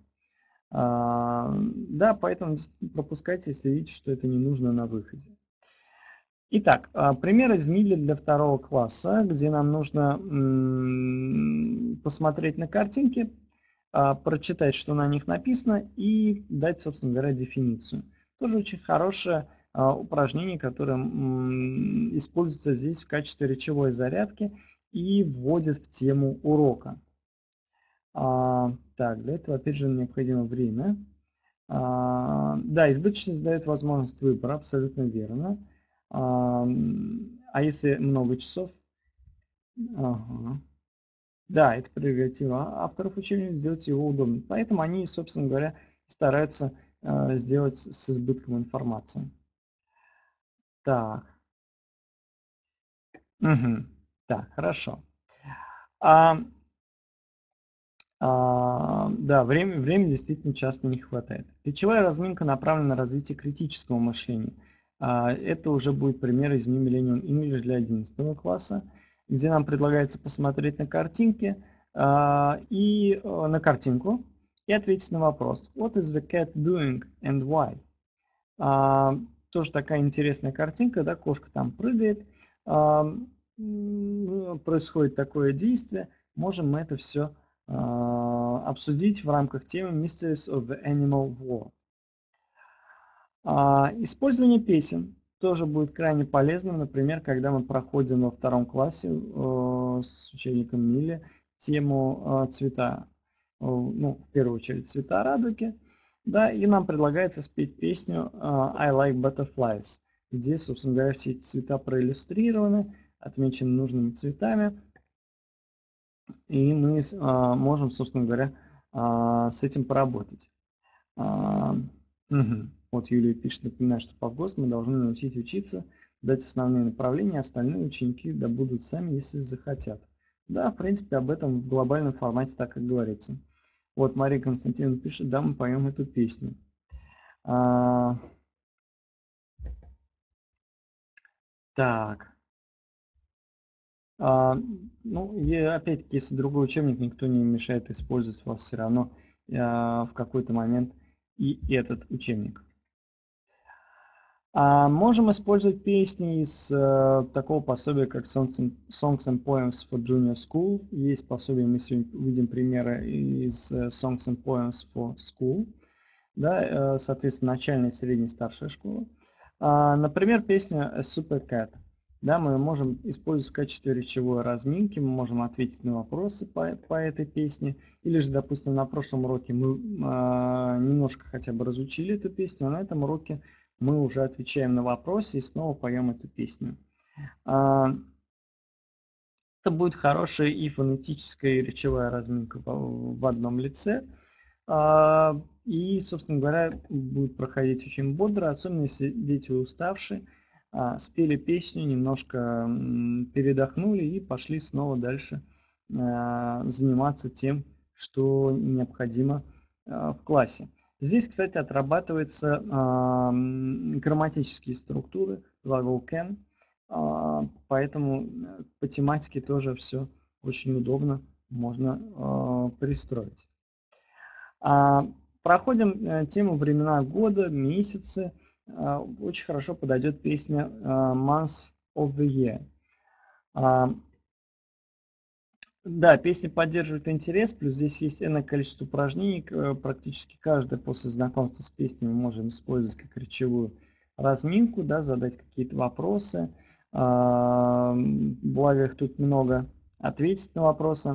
A: Да, поэтому пропускайте, если видите, что это не нужно на выходе. Итак, пример из Милли для второго класса, где нам нужно посмотреть на картинки, прочитать, что на них написано, и дать, собственно говоря, дефиницию. Тоже очень хорошее упражнение, которое используется здесь в качестве речевой зарядки и вводит в тему урока. Так, для этого, опять же, необходимо время. Да, избыточность дает возможность выбора, абсолютно верно. А если много часов? Ага. Да, это прерогатива авторов учебника сделать его удобным. Поэтому они, собственно говоря, стараются э, сделать с избытком информации. Так. Угу. Так, хорошо. А, а, да, время, времени действительно часто не хватает. Речевая разминка направлена на развитие критического мышления. А, это уже будет пример из New Millennium English для одиннадцатого класса, где нам предлагается посмотреть на картинки, и на картинку и ответить на вопрос What is the cat doing and why? А, тоже такая интересная картинка, да, кошка там прыгает, а, происходит такое действие, можем мы это все а, обсудить в рамках темы Mysteries of the Animal World. А, использование песен тоже будет крайне полезным, например, когда мы проходим во втором классе э, с учеником Милли тему э, цвета, э, ну, в первую очередь цвета радуги, да, и нам предлагается спеть песню э, I Like Butterflies, где, собственно говоря, все эти цвета проиллюстрированы, отмечены нужными цветами, и мы э, можем, собственно говоря, э, с этим поработать. А, угу. Вот Юлия пишет, напоминаю, что по ГОС мы должны научить учиться, дать основные направления, остальные ученики добудут сами, если захотят. Да, в принципе, об этом в глобальном формате так и говорится. Вот Мария Константиновна пишет, да, мы поем эту песню. А, так. А, ну, и опять-таки, если другой учебник, никто не мешает использовать вас все равно а, в какой-то момент и этот учебник. А можем использовать песни из э, такого пособия, как Songs and, Songs and Poems for Junior School. Есть пособие, мы сегодня увидим примеры из э, Songs and Poems for School. Да, э, соответственно, начальная, средняя, старшая школа. А, например, песня A Super Cat. Да, мы можем использовать в качестве речевой разминки, мы можем ответить на вопросы по, по этой песне. Или же, допустим, на прошлом уроке мы э, немножко хотя бы разучили эту песню, а на этом уроке мы уже отвечаем на вопросы и снова поем эту песню. Это будет хорошая и фонетическая, и речевая разминка в одном лице. И, собственно говоря, будет проходить очень бодро, особенно если дети уставшие, спели песню, немножко передохнули и пошли снова дальше заниматься тем, что необходимо в классе. Здесь, кстати, отрабатываются э, грамматические структуры, глагол can, э, поэтому по тематике тоже все очень удобно можно э, пристроить. А, проходим э, тему времена года, месяцы. Э, очень хорошо подойдет песня э, Months of the Year. А, Да, песня поддерживает интерес, плюс здесь есть энное количество упражнений, практически каждое после знакомства с песней мы можем использовать как речевую разминку, да, задать какие-то вопросы, благо их тут много, ответить на вопросы.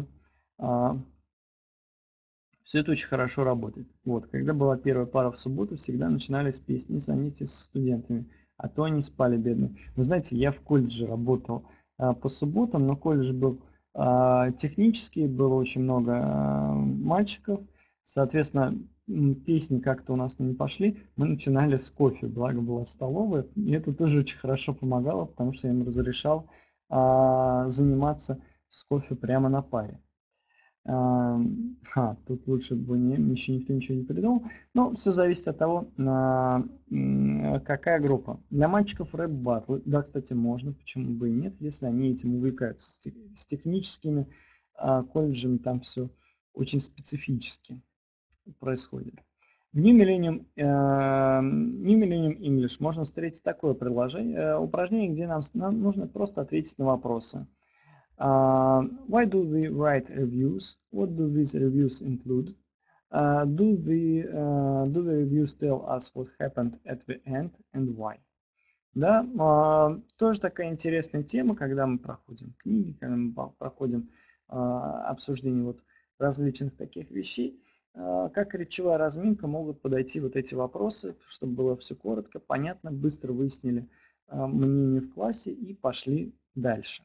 A: Все это очень хорошо работает. Вот, когда была первая пара в субботу, всегда начинали с песни, занятия с студентами, а то они спали бедные. Вы знаете, я в колледже работал по субботам, но колледж был технический, было очень много мальчиков, соответственно, песни как-то у нас не пошли, мы начинали с кофе, благо была столовая, и это тоже очень хорошо помогало, потому что я им разрешал заниматься с кофе прямо на паре. А, тут лучше бы не, еще никто ничего не придумал. Но все зависит от того, какая группа. Для мальчиков рэп батл, да, кстати, можно, почему бы и нет, если они этим увлекаются. С техническими колледжами там все очень специфически происходит. В New Millennium, New Millennium English можно встретить такое предложение, упражнение, где нам, нам нужно просто ответить на вопросы. Uh, why do we write reviews? What do these reviews include? Uh, do the uh, do the reviews tell us what happened at the end and why? Да, uh, тоже такая интересная тема, когда мы проходим книги, когда мы проходим uh, обсуждение вот различных таких вещей, uh, как речевая разминка могут подойти вот эти вопросы, чтобы было все коротко, понятно, быстро выяснили uh, мнение в классе и пошли дальше.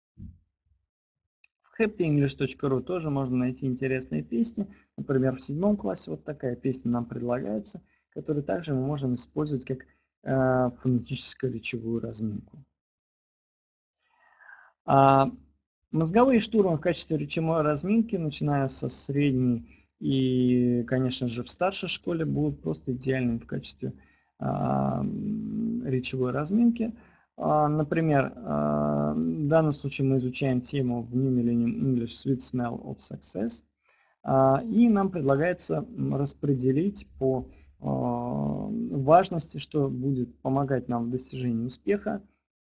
A: В хэппи инглиш точка ру тоже можно найти интересные песни. Например, в седьмом классе вот такая песня нам предлагается, которую также мы можем использовать как э, фонетическую речевую разминку. А, мозговые штурмы в качестве речевой разминки, начиная со средней и, конечно же, в старшей школе, будут просто идеальными в качестве а, речевой разминки. Например, в данном случае мы изучаем тему в New Millennium English Sweet Smell of Success. И нам предлагается распределить по важности, что будет помогать нам в достижении успеха,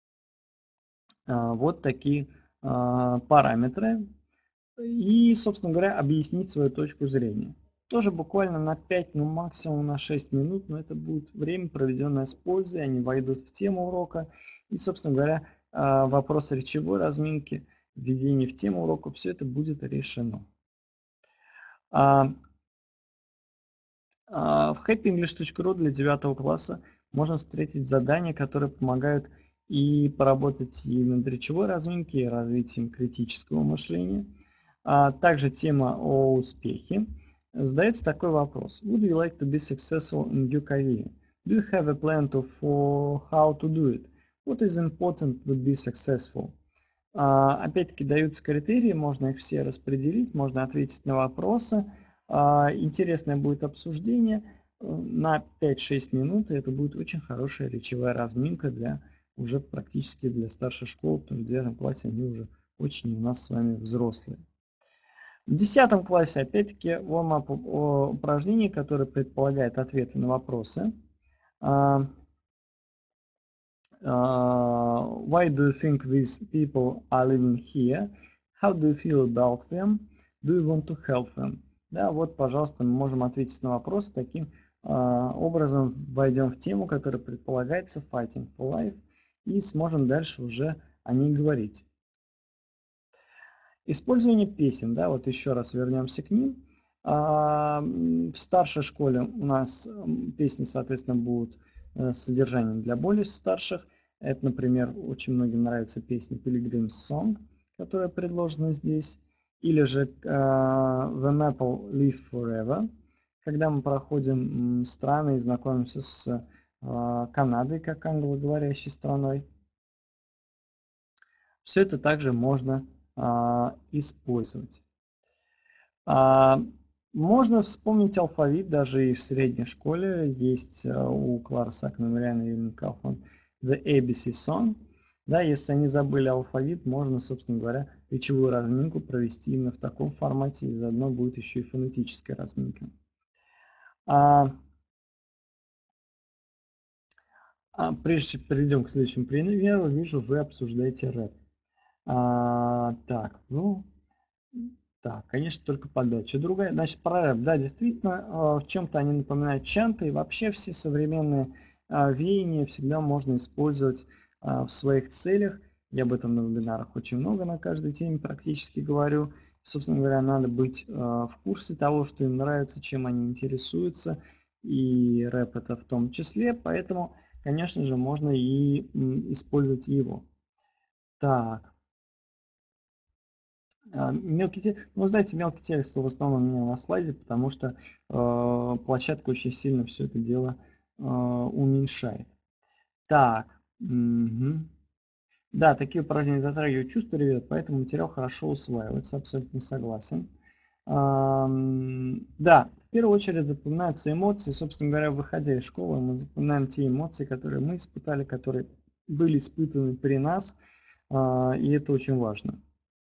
A: вот такие параметры. И, собственно говоря, объяснить свою точку зрения. Тоже буквально на пять, ну максимум на шесть минут, но это будет время, проведенное с пользой, они войдут в тему урока. И, собственно говоря, вопросы речевой разминки, введение в тему урока, все это будет решено. В хэппи инглиш точка ру для девятого класса можно встретить задания, которые помогают и поработать и над речевой разминкой, и развитием критического мышления. А также тема о успехе. Задается такой вопрос. Would you like to be successful in your career? Do you have a plan to for how to do it? What is important to be successful? А, опять-таки даются критерии, можно их все распределить, можно ответить на вопросы. А, интересное будет обсуждение на пять-шесть минут, и это будет очень хорошая речевая разминка для уже практически для старшей школы, потому что в девятом классе они уже очень у нас с вами взрослые. В десятом классе, опять-таки, warm-up упражнение, которое предполагает ответы на вопросы. Uh, why do you think these people are living here? How do you feel about them? Do you want to help them? Да, вот, пожалуйста, мы можем ответить на вопрос таким uh, образом. Войдем в тему, которая предполагается Fighting for Life, и сможем дальше уже о ней говорить. Использование песен, да, вот еще раз вернемся к ним. В старшей школе у нас песни, соответственно, будут с содержанием для более старших. Это, например, очень многим нравится песня Pilgrim's Song, которая предложена здесь. Или же uh, The Maple Live Forever, когда мы проходим страны и знакомимся с uh, Канадой, как англоговорящей страной. Все это также можно uh, использовать. Uh, Можно вспомнить алфавит даже и в средней школе. Есть uh, у Клары Сакман и Марианы Юрьевны Кауфман The A B C Song. Да, если они забыли алфавит, можно, собственно говоря, речевую разминку провести именно в таком формате, и заодно будет еще и фонетическая разминка. А, а прежде чем перейдем к следующему примеру, вижу, вы обсуждаете рэп. А, так, ну... Так, конечно, только подача. Другая, значит, про рэп. Да, действительно, в чем-то они напоминают чанты, и вообще все современные веяния всегда можно использовать в своих целях. Я об этом на вебинарах очень много на каждой теме практически говорю. Собственно говоря, надо быть в курсе того, что им нравится, чем они интересуются, и рэп это в том числе, поэтому, конечно же, можно и использовать его. Так. Мелкий текст, ну, знаете, мелкий текст в основном у меня на слайде, потому что э, площадка очень сильно все это дело э, уменьшает. Так, угу. Да, такие упражнения затрагивают чувства, ребят, поэтому материал хорошо усваивается, абсолютно согласен. Эм, да, в первую очередь запоминаются эмоции, собственно говоря, выходя из школы, мы запоминаем те эмоции, которые мы испытали, которые были испытаны при нас, э, и это очень важно.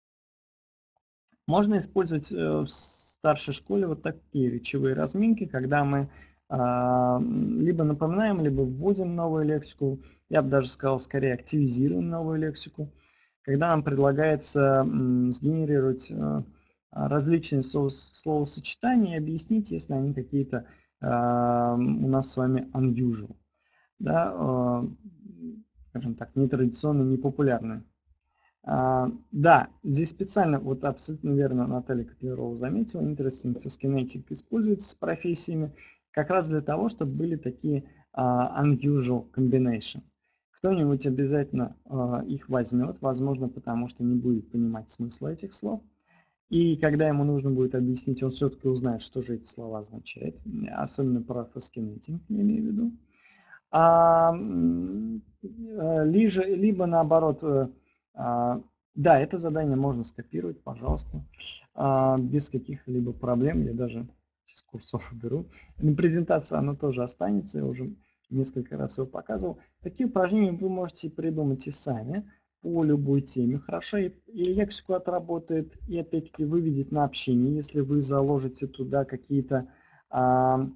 A: Можно использовать в старшей школе вот такие речевые разминки, когда мы а, либо напоминаем, либо вводим новую лексику. Я бы даже сказал, скорее активизируем новую лексику. Когда нам предлагается м, сгенерировать а, различные словосочетания и объяснить, если они какие-то а, у нас с вами unusual. Да, а, скажем так, нетрадиционные, непопулярные. Uh, да, здесь специально, вот абсолютно верно Наталья Котлярова заметила, Interesting Fascinating используется с профессиями как раз для того, чтобы были такие uh, unusual combination. Кто-нибудь обязательно uh, их возьмет, возможно, потому что не будет понимать смысла этих слов. И когда ему нужно будет объяснить, он все-таки узнает, что же эти слова означают, особенно про fascinating, я имею в виду. А, либо, либо наоборот, Uh, да, это задание можно скопировать, пожалуйста, uh, без каких-либо проблем. Я даже сейчас курсор беру. На презентации оно тоже останется, я уже несколько раз его показывал. Такие упражнения вы можете придумать и сами по любой теме. Хорошо, и, и лексику отработает, и опять-таки выведет на общение, если вы заложите туда какие-то... Uh,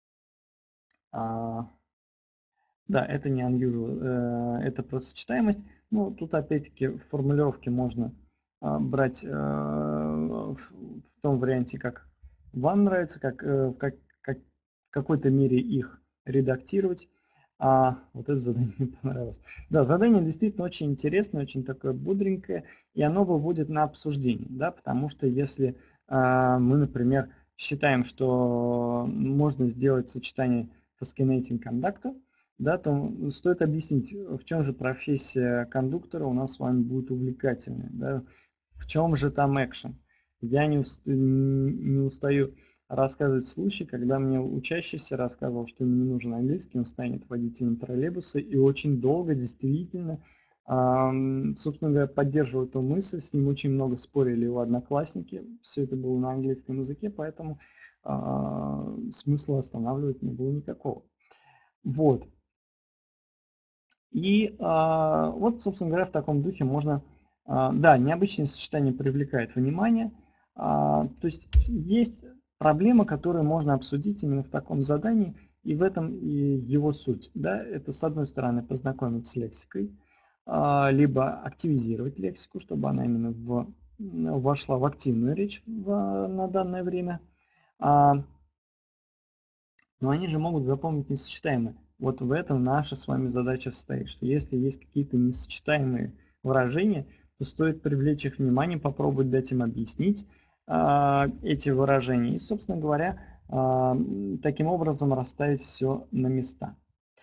A: uh, да, это не unusual, uh, это про сочетаемость. Ну, тут опять-таки в формулировке можно а, брать а, в, в том варианте, как вам нравится, как, а, как, как в какой-то мере их редактировать. А вот это задание мне понравилось. Да, задание действительно очень интересное, очень такое бодренькое, и оно выводит на обсуждение, да, потому что если а, мы, например, считаем, что можно сделать сочетание fascinating conductor, да, то стоит объяснить, в чем же профессия кондуктора у нас с вами будет увлекательная, да, в чем же там экшен. Я не, уст, не устаю рассказывать случаи, когда мне учащийся рассказывал, что ему не нужен английский, он станет водителем троллейбуса, и очень долго действительно, э, собственно говоря, поддерживал эту мысль, с ним очень много спорили его одноклассники, все это было на английском языке, поэтому э, смысла останавливать не было никакого. Вот. И а, вот, собственно говоря, в таком духе можно А, да, необычное сочетание привлекает внимание. А, то есть есть проблема, которую можно обсудить именно в таком задании, и в этом и его суть. Да? Это, с одной стороны, познакомить с лексикой, а, либо активизировать лексику, чтобы она именно в, вошла в активную речь в, на данное время. А, но они же могут запомнить несочетаемые. Вот в этом наша с вами задача состоит, что если есть какие-то несочетаемые выражения, то стоит привлечь их внимание, попробовать дать им объяснить э, эти выражения и, собственно говоря, э, таким образом расставить все на места.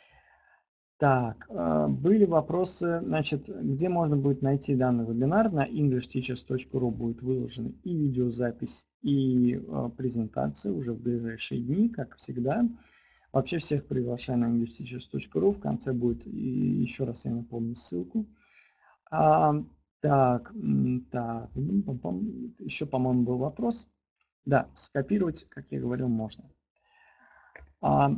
A: Так, э, были вопросы, значит, где можно будет найти данный вебинар. На инглиш тичерс точка ру будет выложена и видеозапись, и э, презентация уже в ближайшие дни, как всегда. Вообще всех приглашаю на инглиш тичерс точка ру. В конце будет, и еще раз я напомню ссылку. А, так, так, еще, по-моему, был вопрос. Да, скопировать, как я говорил, можно. А,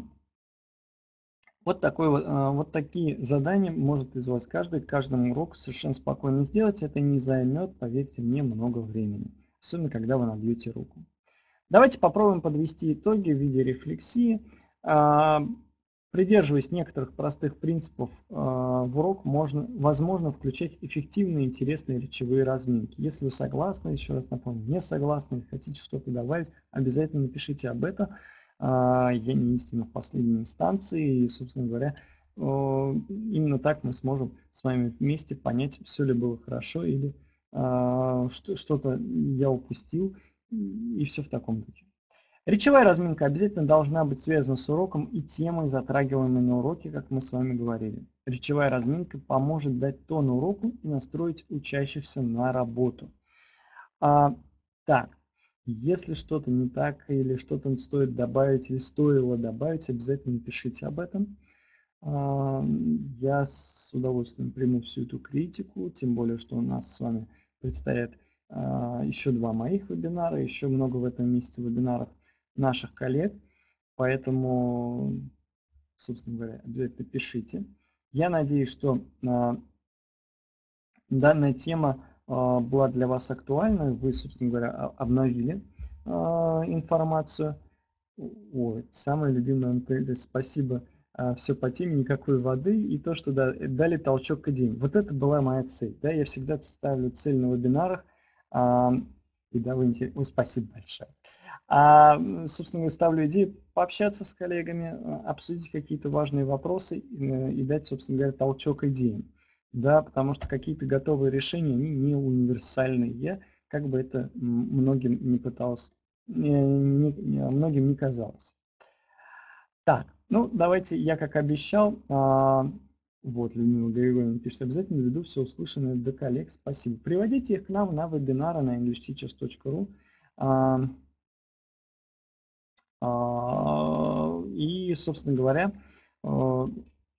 A: вот, такой, вот такие задания может из вас каждый, каждому уроку совершенно спокойно сделать. Это не займет, поверьте мне, много времени. Особенно, когда вы набьете руку. Давайте попробуем подвести итоги в виде рефлексии. Придерживаясь некоторых простых принципов в урок, можно, возможно включать эффективные, интересные речевые разминки. Если вы согласны, еще раз напомню, не согласны, хотите что-то добавить, обязательно напишите об этом. Я не истина в последней инстанции, и, собственно говоря, именно так мы сможем с вами вместе понять, все ли было хорошо или что-то я упустил, и все в таком духе. Речевая разминка обязательно должна быть связана с уроком и темой, затрагиваемой на уроке, как мы с вами говорили. Речевая разминка поможет дать тон уроку и настроить учащихся на работу. А, так, если что-то не так или что-то стоит добавить или стоило добавить, обязательно пишите об этом. А, я с удовольствием приму всю эту критику, тем более, что у нас с вами предстоят а, еще два моих вебинара, еще много в этом месяце вебинаров наших коллег, поэтому, собственно говоря, обязательно пишите. Я надеюсь, что э, данная тема э, была для вас актуальна, вы, собственно говоря, обновили э, информацию. Ой, самое любимое МТЛ, спасибо, э, все по теме, никакой воды, и то, что да, дали толчок к идее. Вот это была моя цель, да, я всегда ставлю цель на вебинарах, э, и да, вы интересны. Ой, спасибо большое. А, собственно, ставлю идею пообщаться с коллегами, обсудить какие-то важные вопросы и дать, собственно говоря, толчок идеям. Да, потому что какие-то готовые решения, они не универсальные, как бы это многим не пыталось, не, не, многим не казалось. Так, ну давайте я, как обещал, а, вот Людмила Григорьевна пишет, обязательно веду все услышанное до коллег, спасибо. Приводите их к нам на вебинары на инглиш тичерс точка ру. А, а, и, собственно говоря, а,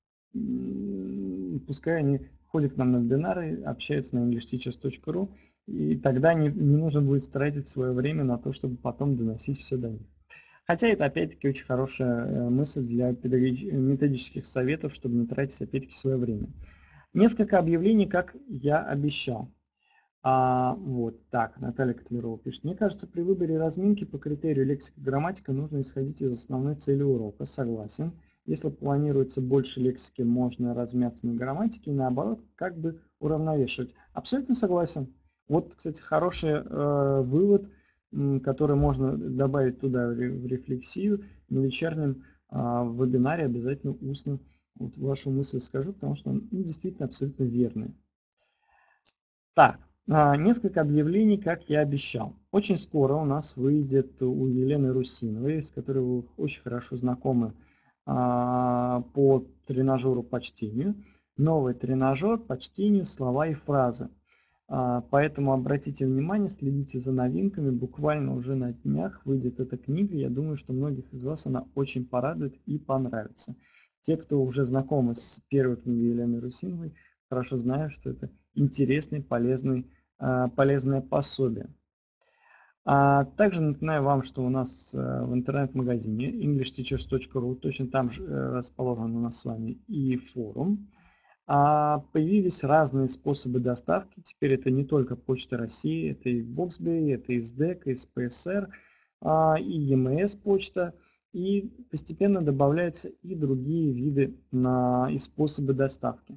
A: пускай они ходят к нам на вебинары, общаются на инглиш тичерс точка ру, и тогда не, не нужно будет тратить свое время на то, чтобы потом доносить все до них. Хотя это опять-таки очень хорошая мысль для методических советов, чтобы не тратить опять-таки свое время. Несколько объявлений, как я обещал. А, вот так, Наталья Котлярова пишет. Мне кажется, при выборе разминки по критерию лексика и грамматика нужно исходить из основной цели урока. Согласен. Если планируется больше лексики, можно размяться на грамматике и наоборот, как бы уравновешивать. Абсолютно согласен. Вот, кстати, хороший э, вывод, который можно добавить туда в рефлексию. На вечернем э, вебинаре обязательно устно вот вашу мысль скажу, потому что он ну, действительно абсолютно верный. Так, э, несколько объявлений, как я обещал. Очень скоро у нас выйдет у Елены Русиновой, с которой вы очень хорошо знакомы, э, по тренажеру по чтению. Новый тренажер по чтению слова и фразы. Поэтому обратите внимание, следите за новинками. Буквально уже на днях выйдет эта книга. Я думаю, что многих из вас она очень порадует и понравится. Те, кто уже знакомы с первой книгой Елены Русиновой, хорошо знают, что это интересный, полезный, полезное пособие. Также напоминаю вам, что у нас в интернет-магазине инглиш тичерс точка ру точно там же расположен у нас с вами и форум. А появились разные способы доставки. Теперь это не только Почта России, это и Боксбери, это и СДЭК, и СПСР, и и эм эс почта. И постепенно добавляются и другие виды на, и способы доставки.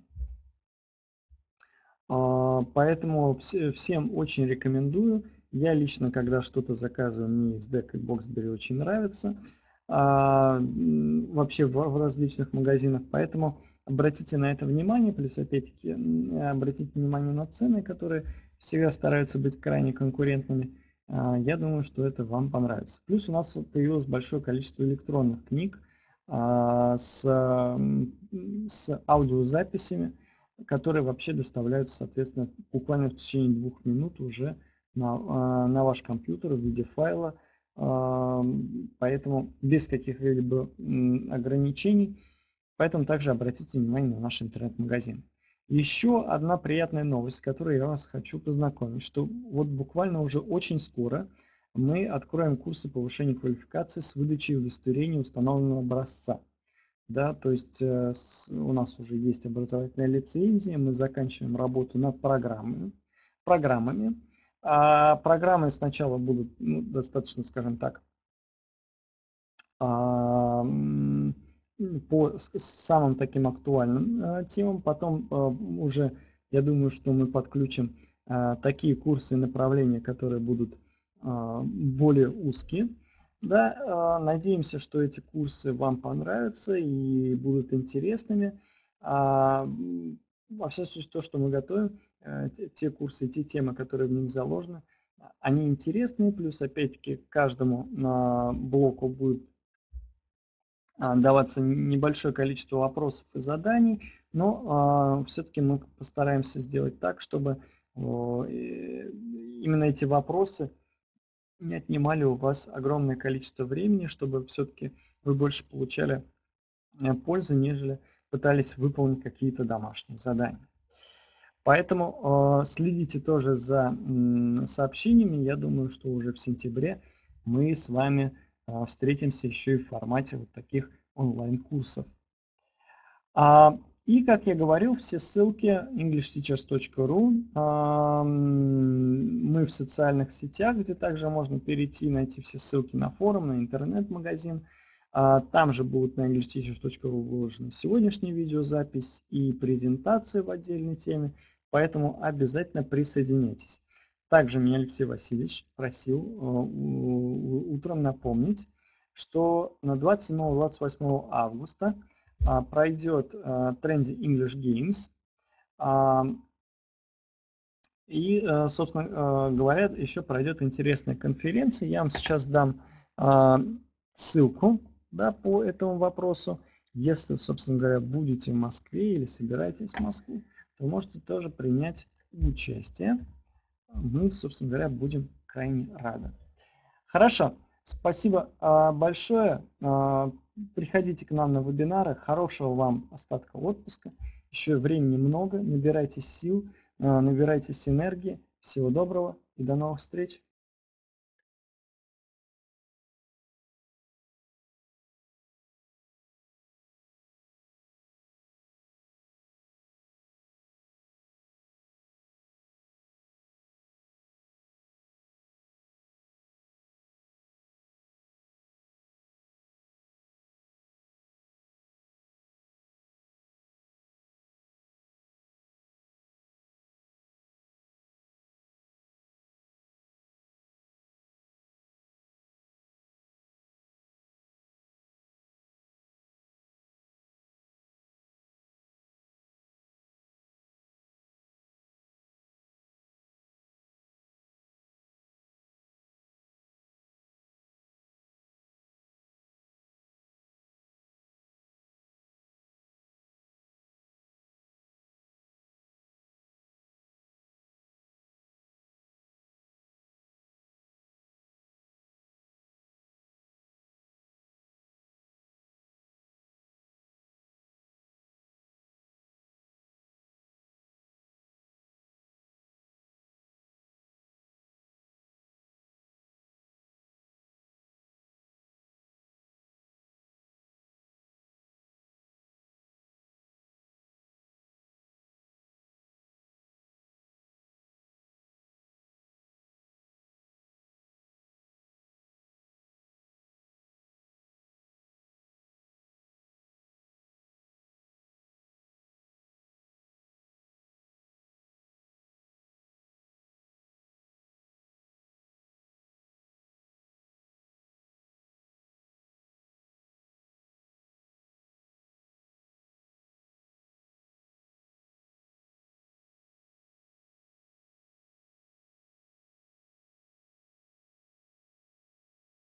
A: Поэтому всем очень рекомендую. Я лично, когда что-то заказываю, мне СДЭК и Боксбери очень нравятся. Вообще в различных магазинах. Поэтому обратите на это внимание. Плюс, опять-таки, обратите внимание на цены, которые всегда стараются быть крайне конкурентными. Я думаю, что это вам понравится. Плюс у нас появилось большое количество электронных книг с, с аудиозаписями, которые вообще доставляются, соответственно, буквально в течение двух минут уже на, на ваш компьютер в виде файла. Поэтому без каких-либо ограничений. Поэтому также обратите внимание на наш интернет-магазин. Еще одна приятная новость, с которой я вас хочу познакомить, что вот буквально уже очень скоро мы откроем курсы повышения квалификации с выдачей удостоверения установленного образца. Да, то есть э, с, у нас уже есть образовательная лицензия, мы заканчиваем работу над программами. программами. А программы сначала будут ну, достаточно, скажем так, а, по самым таким актуальным а, темам. Потом а, уже, я думаю, что мы подключим а, такие курсы и направления, которые будут а, более узкие. Да, а, надеемся, что эти курсы вам понравятся и будут интересными. А, во всяком случае, то, что мы готовим, а, те, те курсы, те темы, которые в них заложены, они интересные. Плюс, опять-таки, каждому а, блоку будет даваться небольшое количество вопросов и заданий, но э, все-таки мы постараемся сделать так, чтобы э, именно эти вопросы не отнимали у вас огромное количество времени, чтобы все-таки вы больше получали пользы, нежели пытались выполнить какие-то домашние задания. Поэтому э, следите тоже за э, сообщениями. Я думаю, что уже в сентябре мы с вами э, встретимся еще и в формате вот таких онлайн-курсов. А, и, как я говорил, все ссылки english teachers точка ru. А, мы в социальных сетях, где также можно перейти, найти все ссылки на форум, на интернет-магазин. А, там же будут на english teachers точка ru выложены сегодняшняя видеозапись и презентации в отдельной теме. Поэтому обязательно присоединяйтесь. Также меня Алексей Васильевич просил uh, утром напомнить, что на двадцать седьмого — двадцать восьмого августа uh, пройдет uh, Trendy English Games. Uh, и, uh, собственно uh, говоря, еще пройдет интересная конференция. Я вам сейчас дам uh, ссылку, да, по этому вопросу. Если, собственно говоря, будете в Москве или собираетесь в Москву, то можете тоже принять участие. Мы, собственно говоря, будем крайне рады. Хорошо, спасибо а, большое. А, приходите к нам на вебинары. Хорошего вам остатка отпуска. Еще времени много. Набирайтесь сил, а, набирайтесь энергии. Всего доброго и до новых встреч.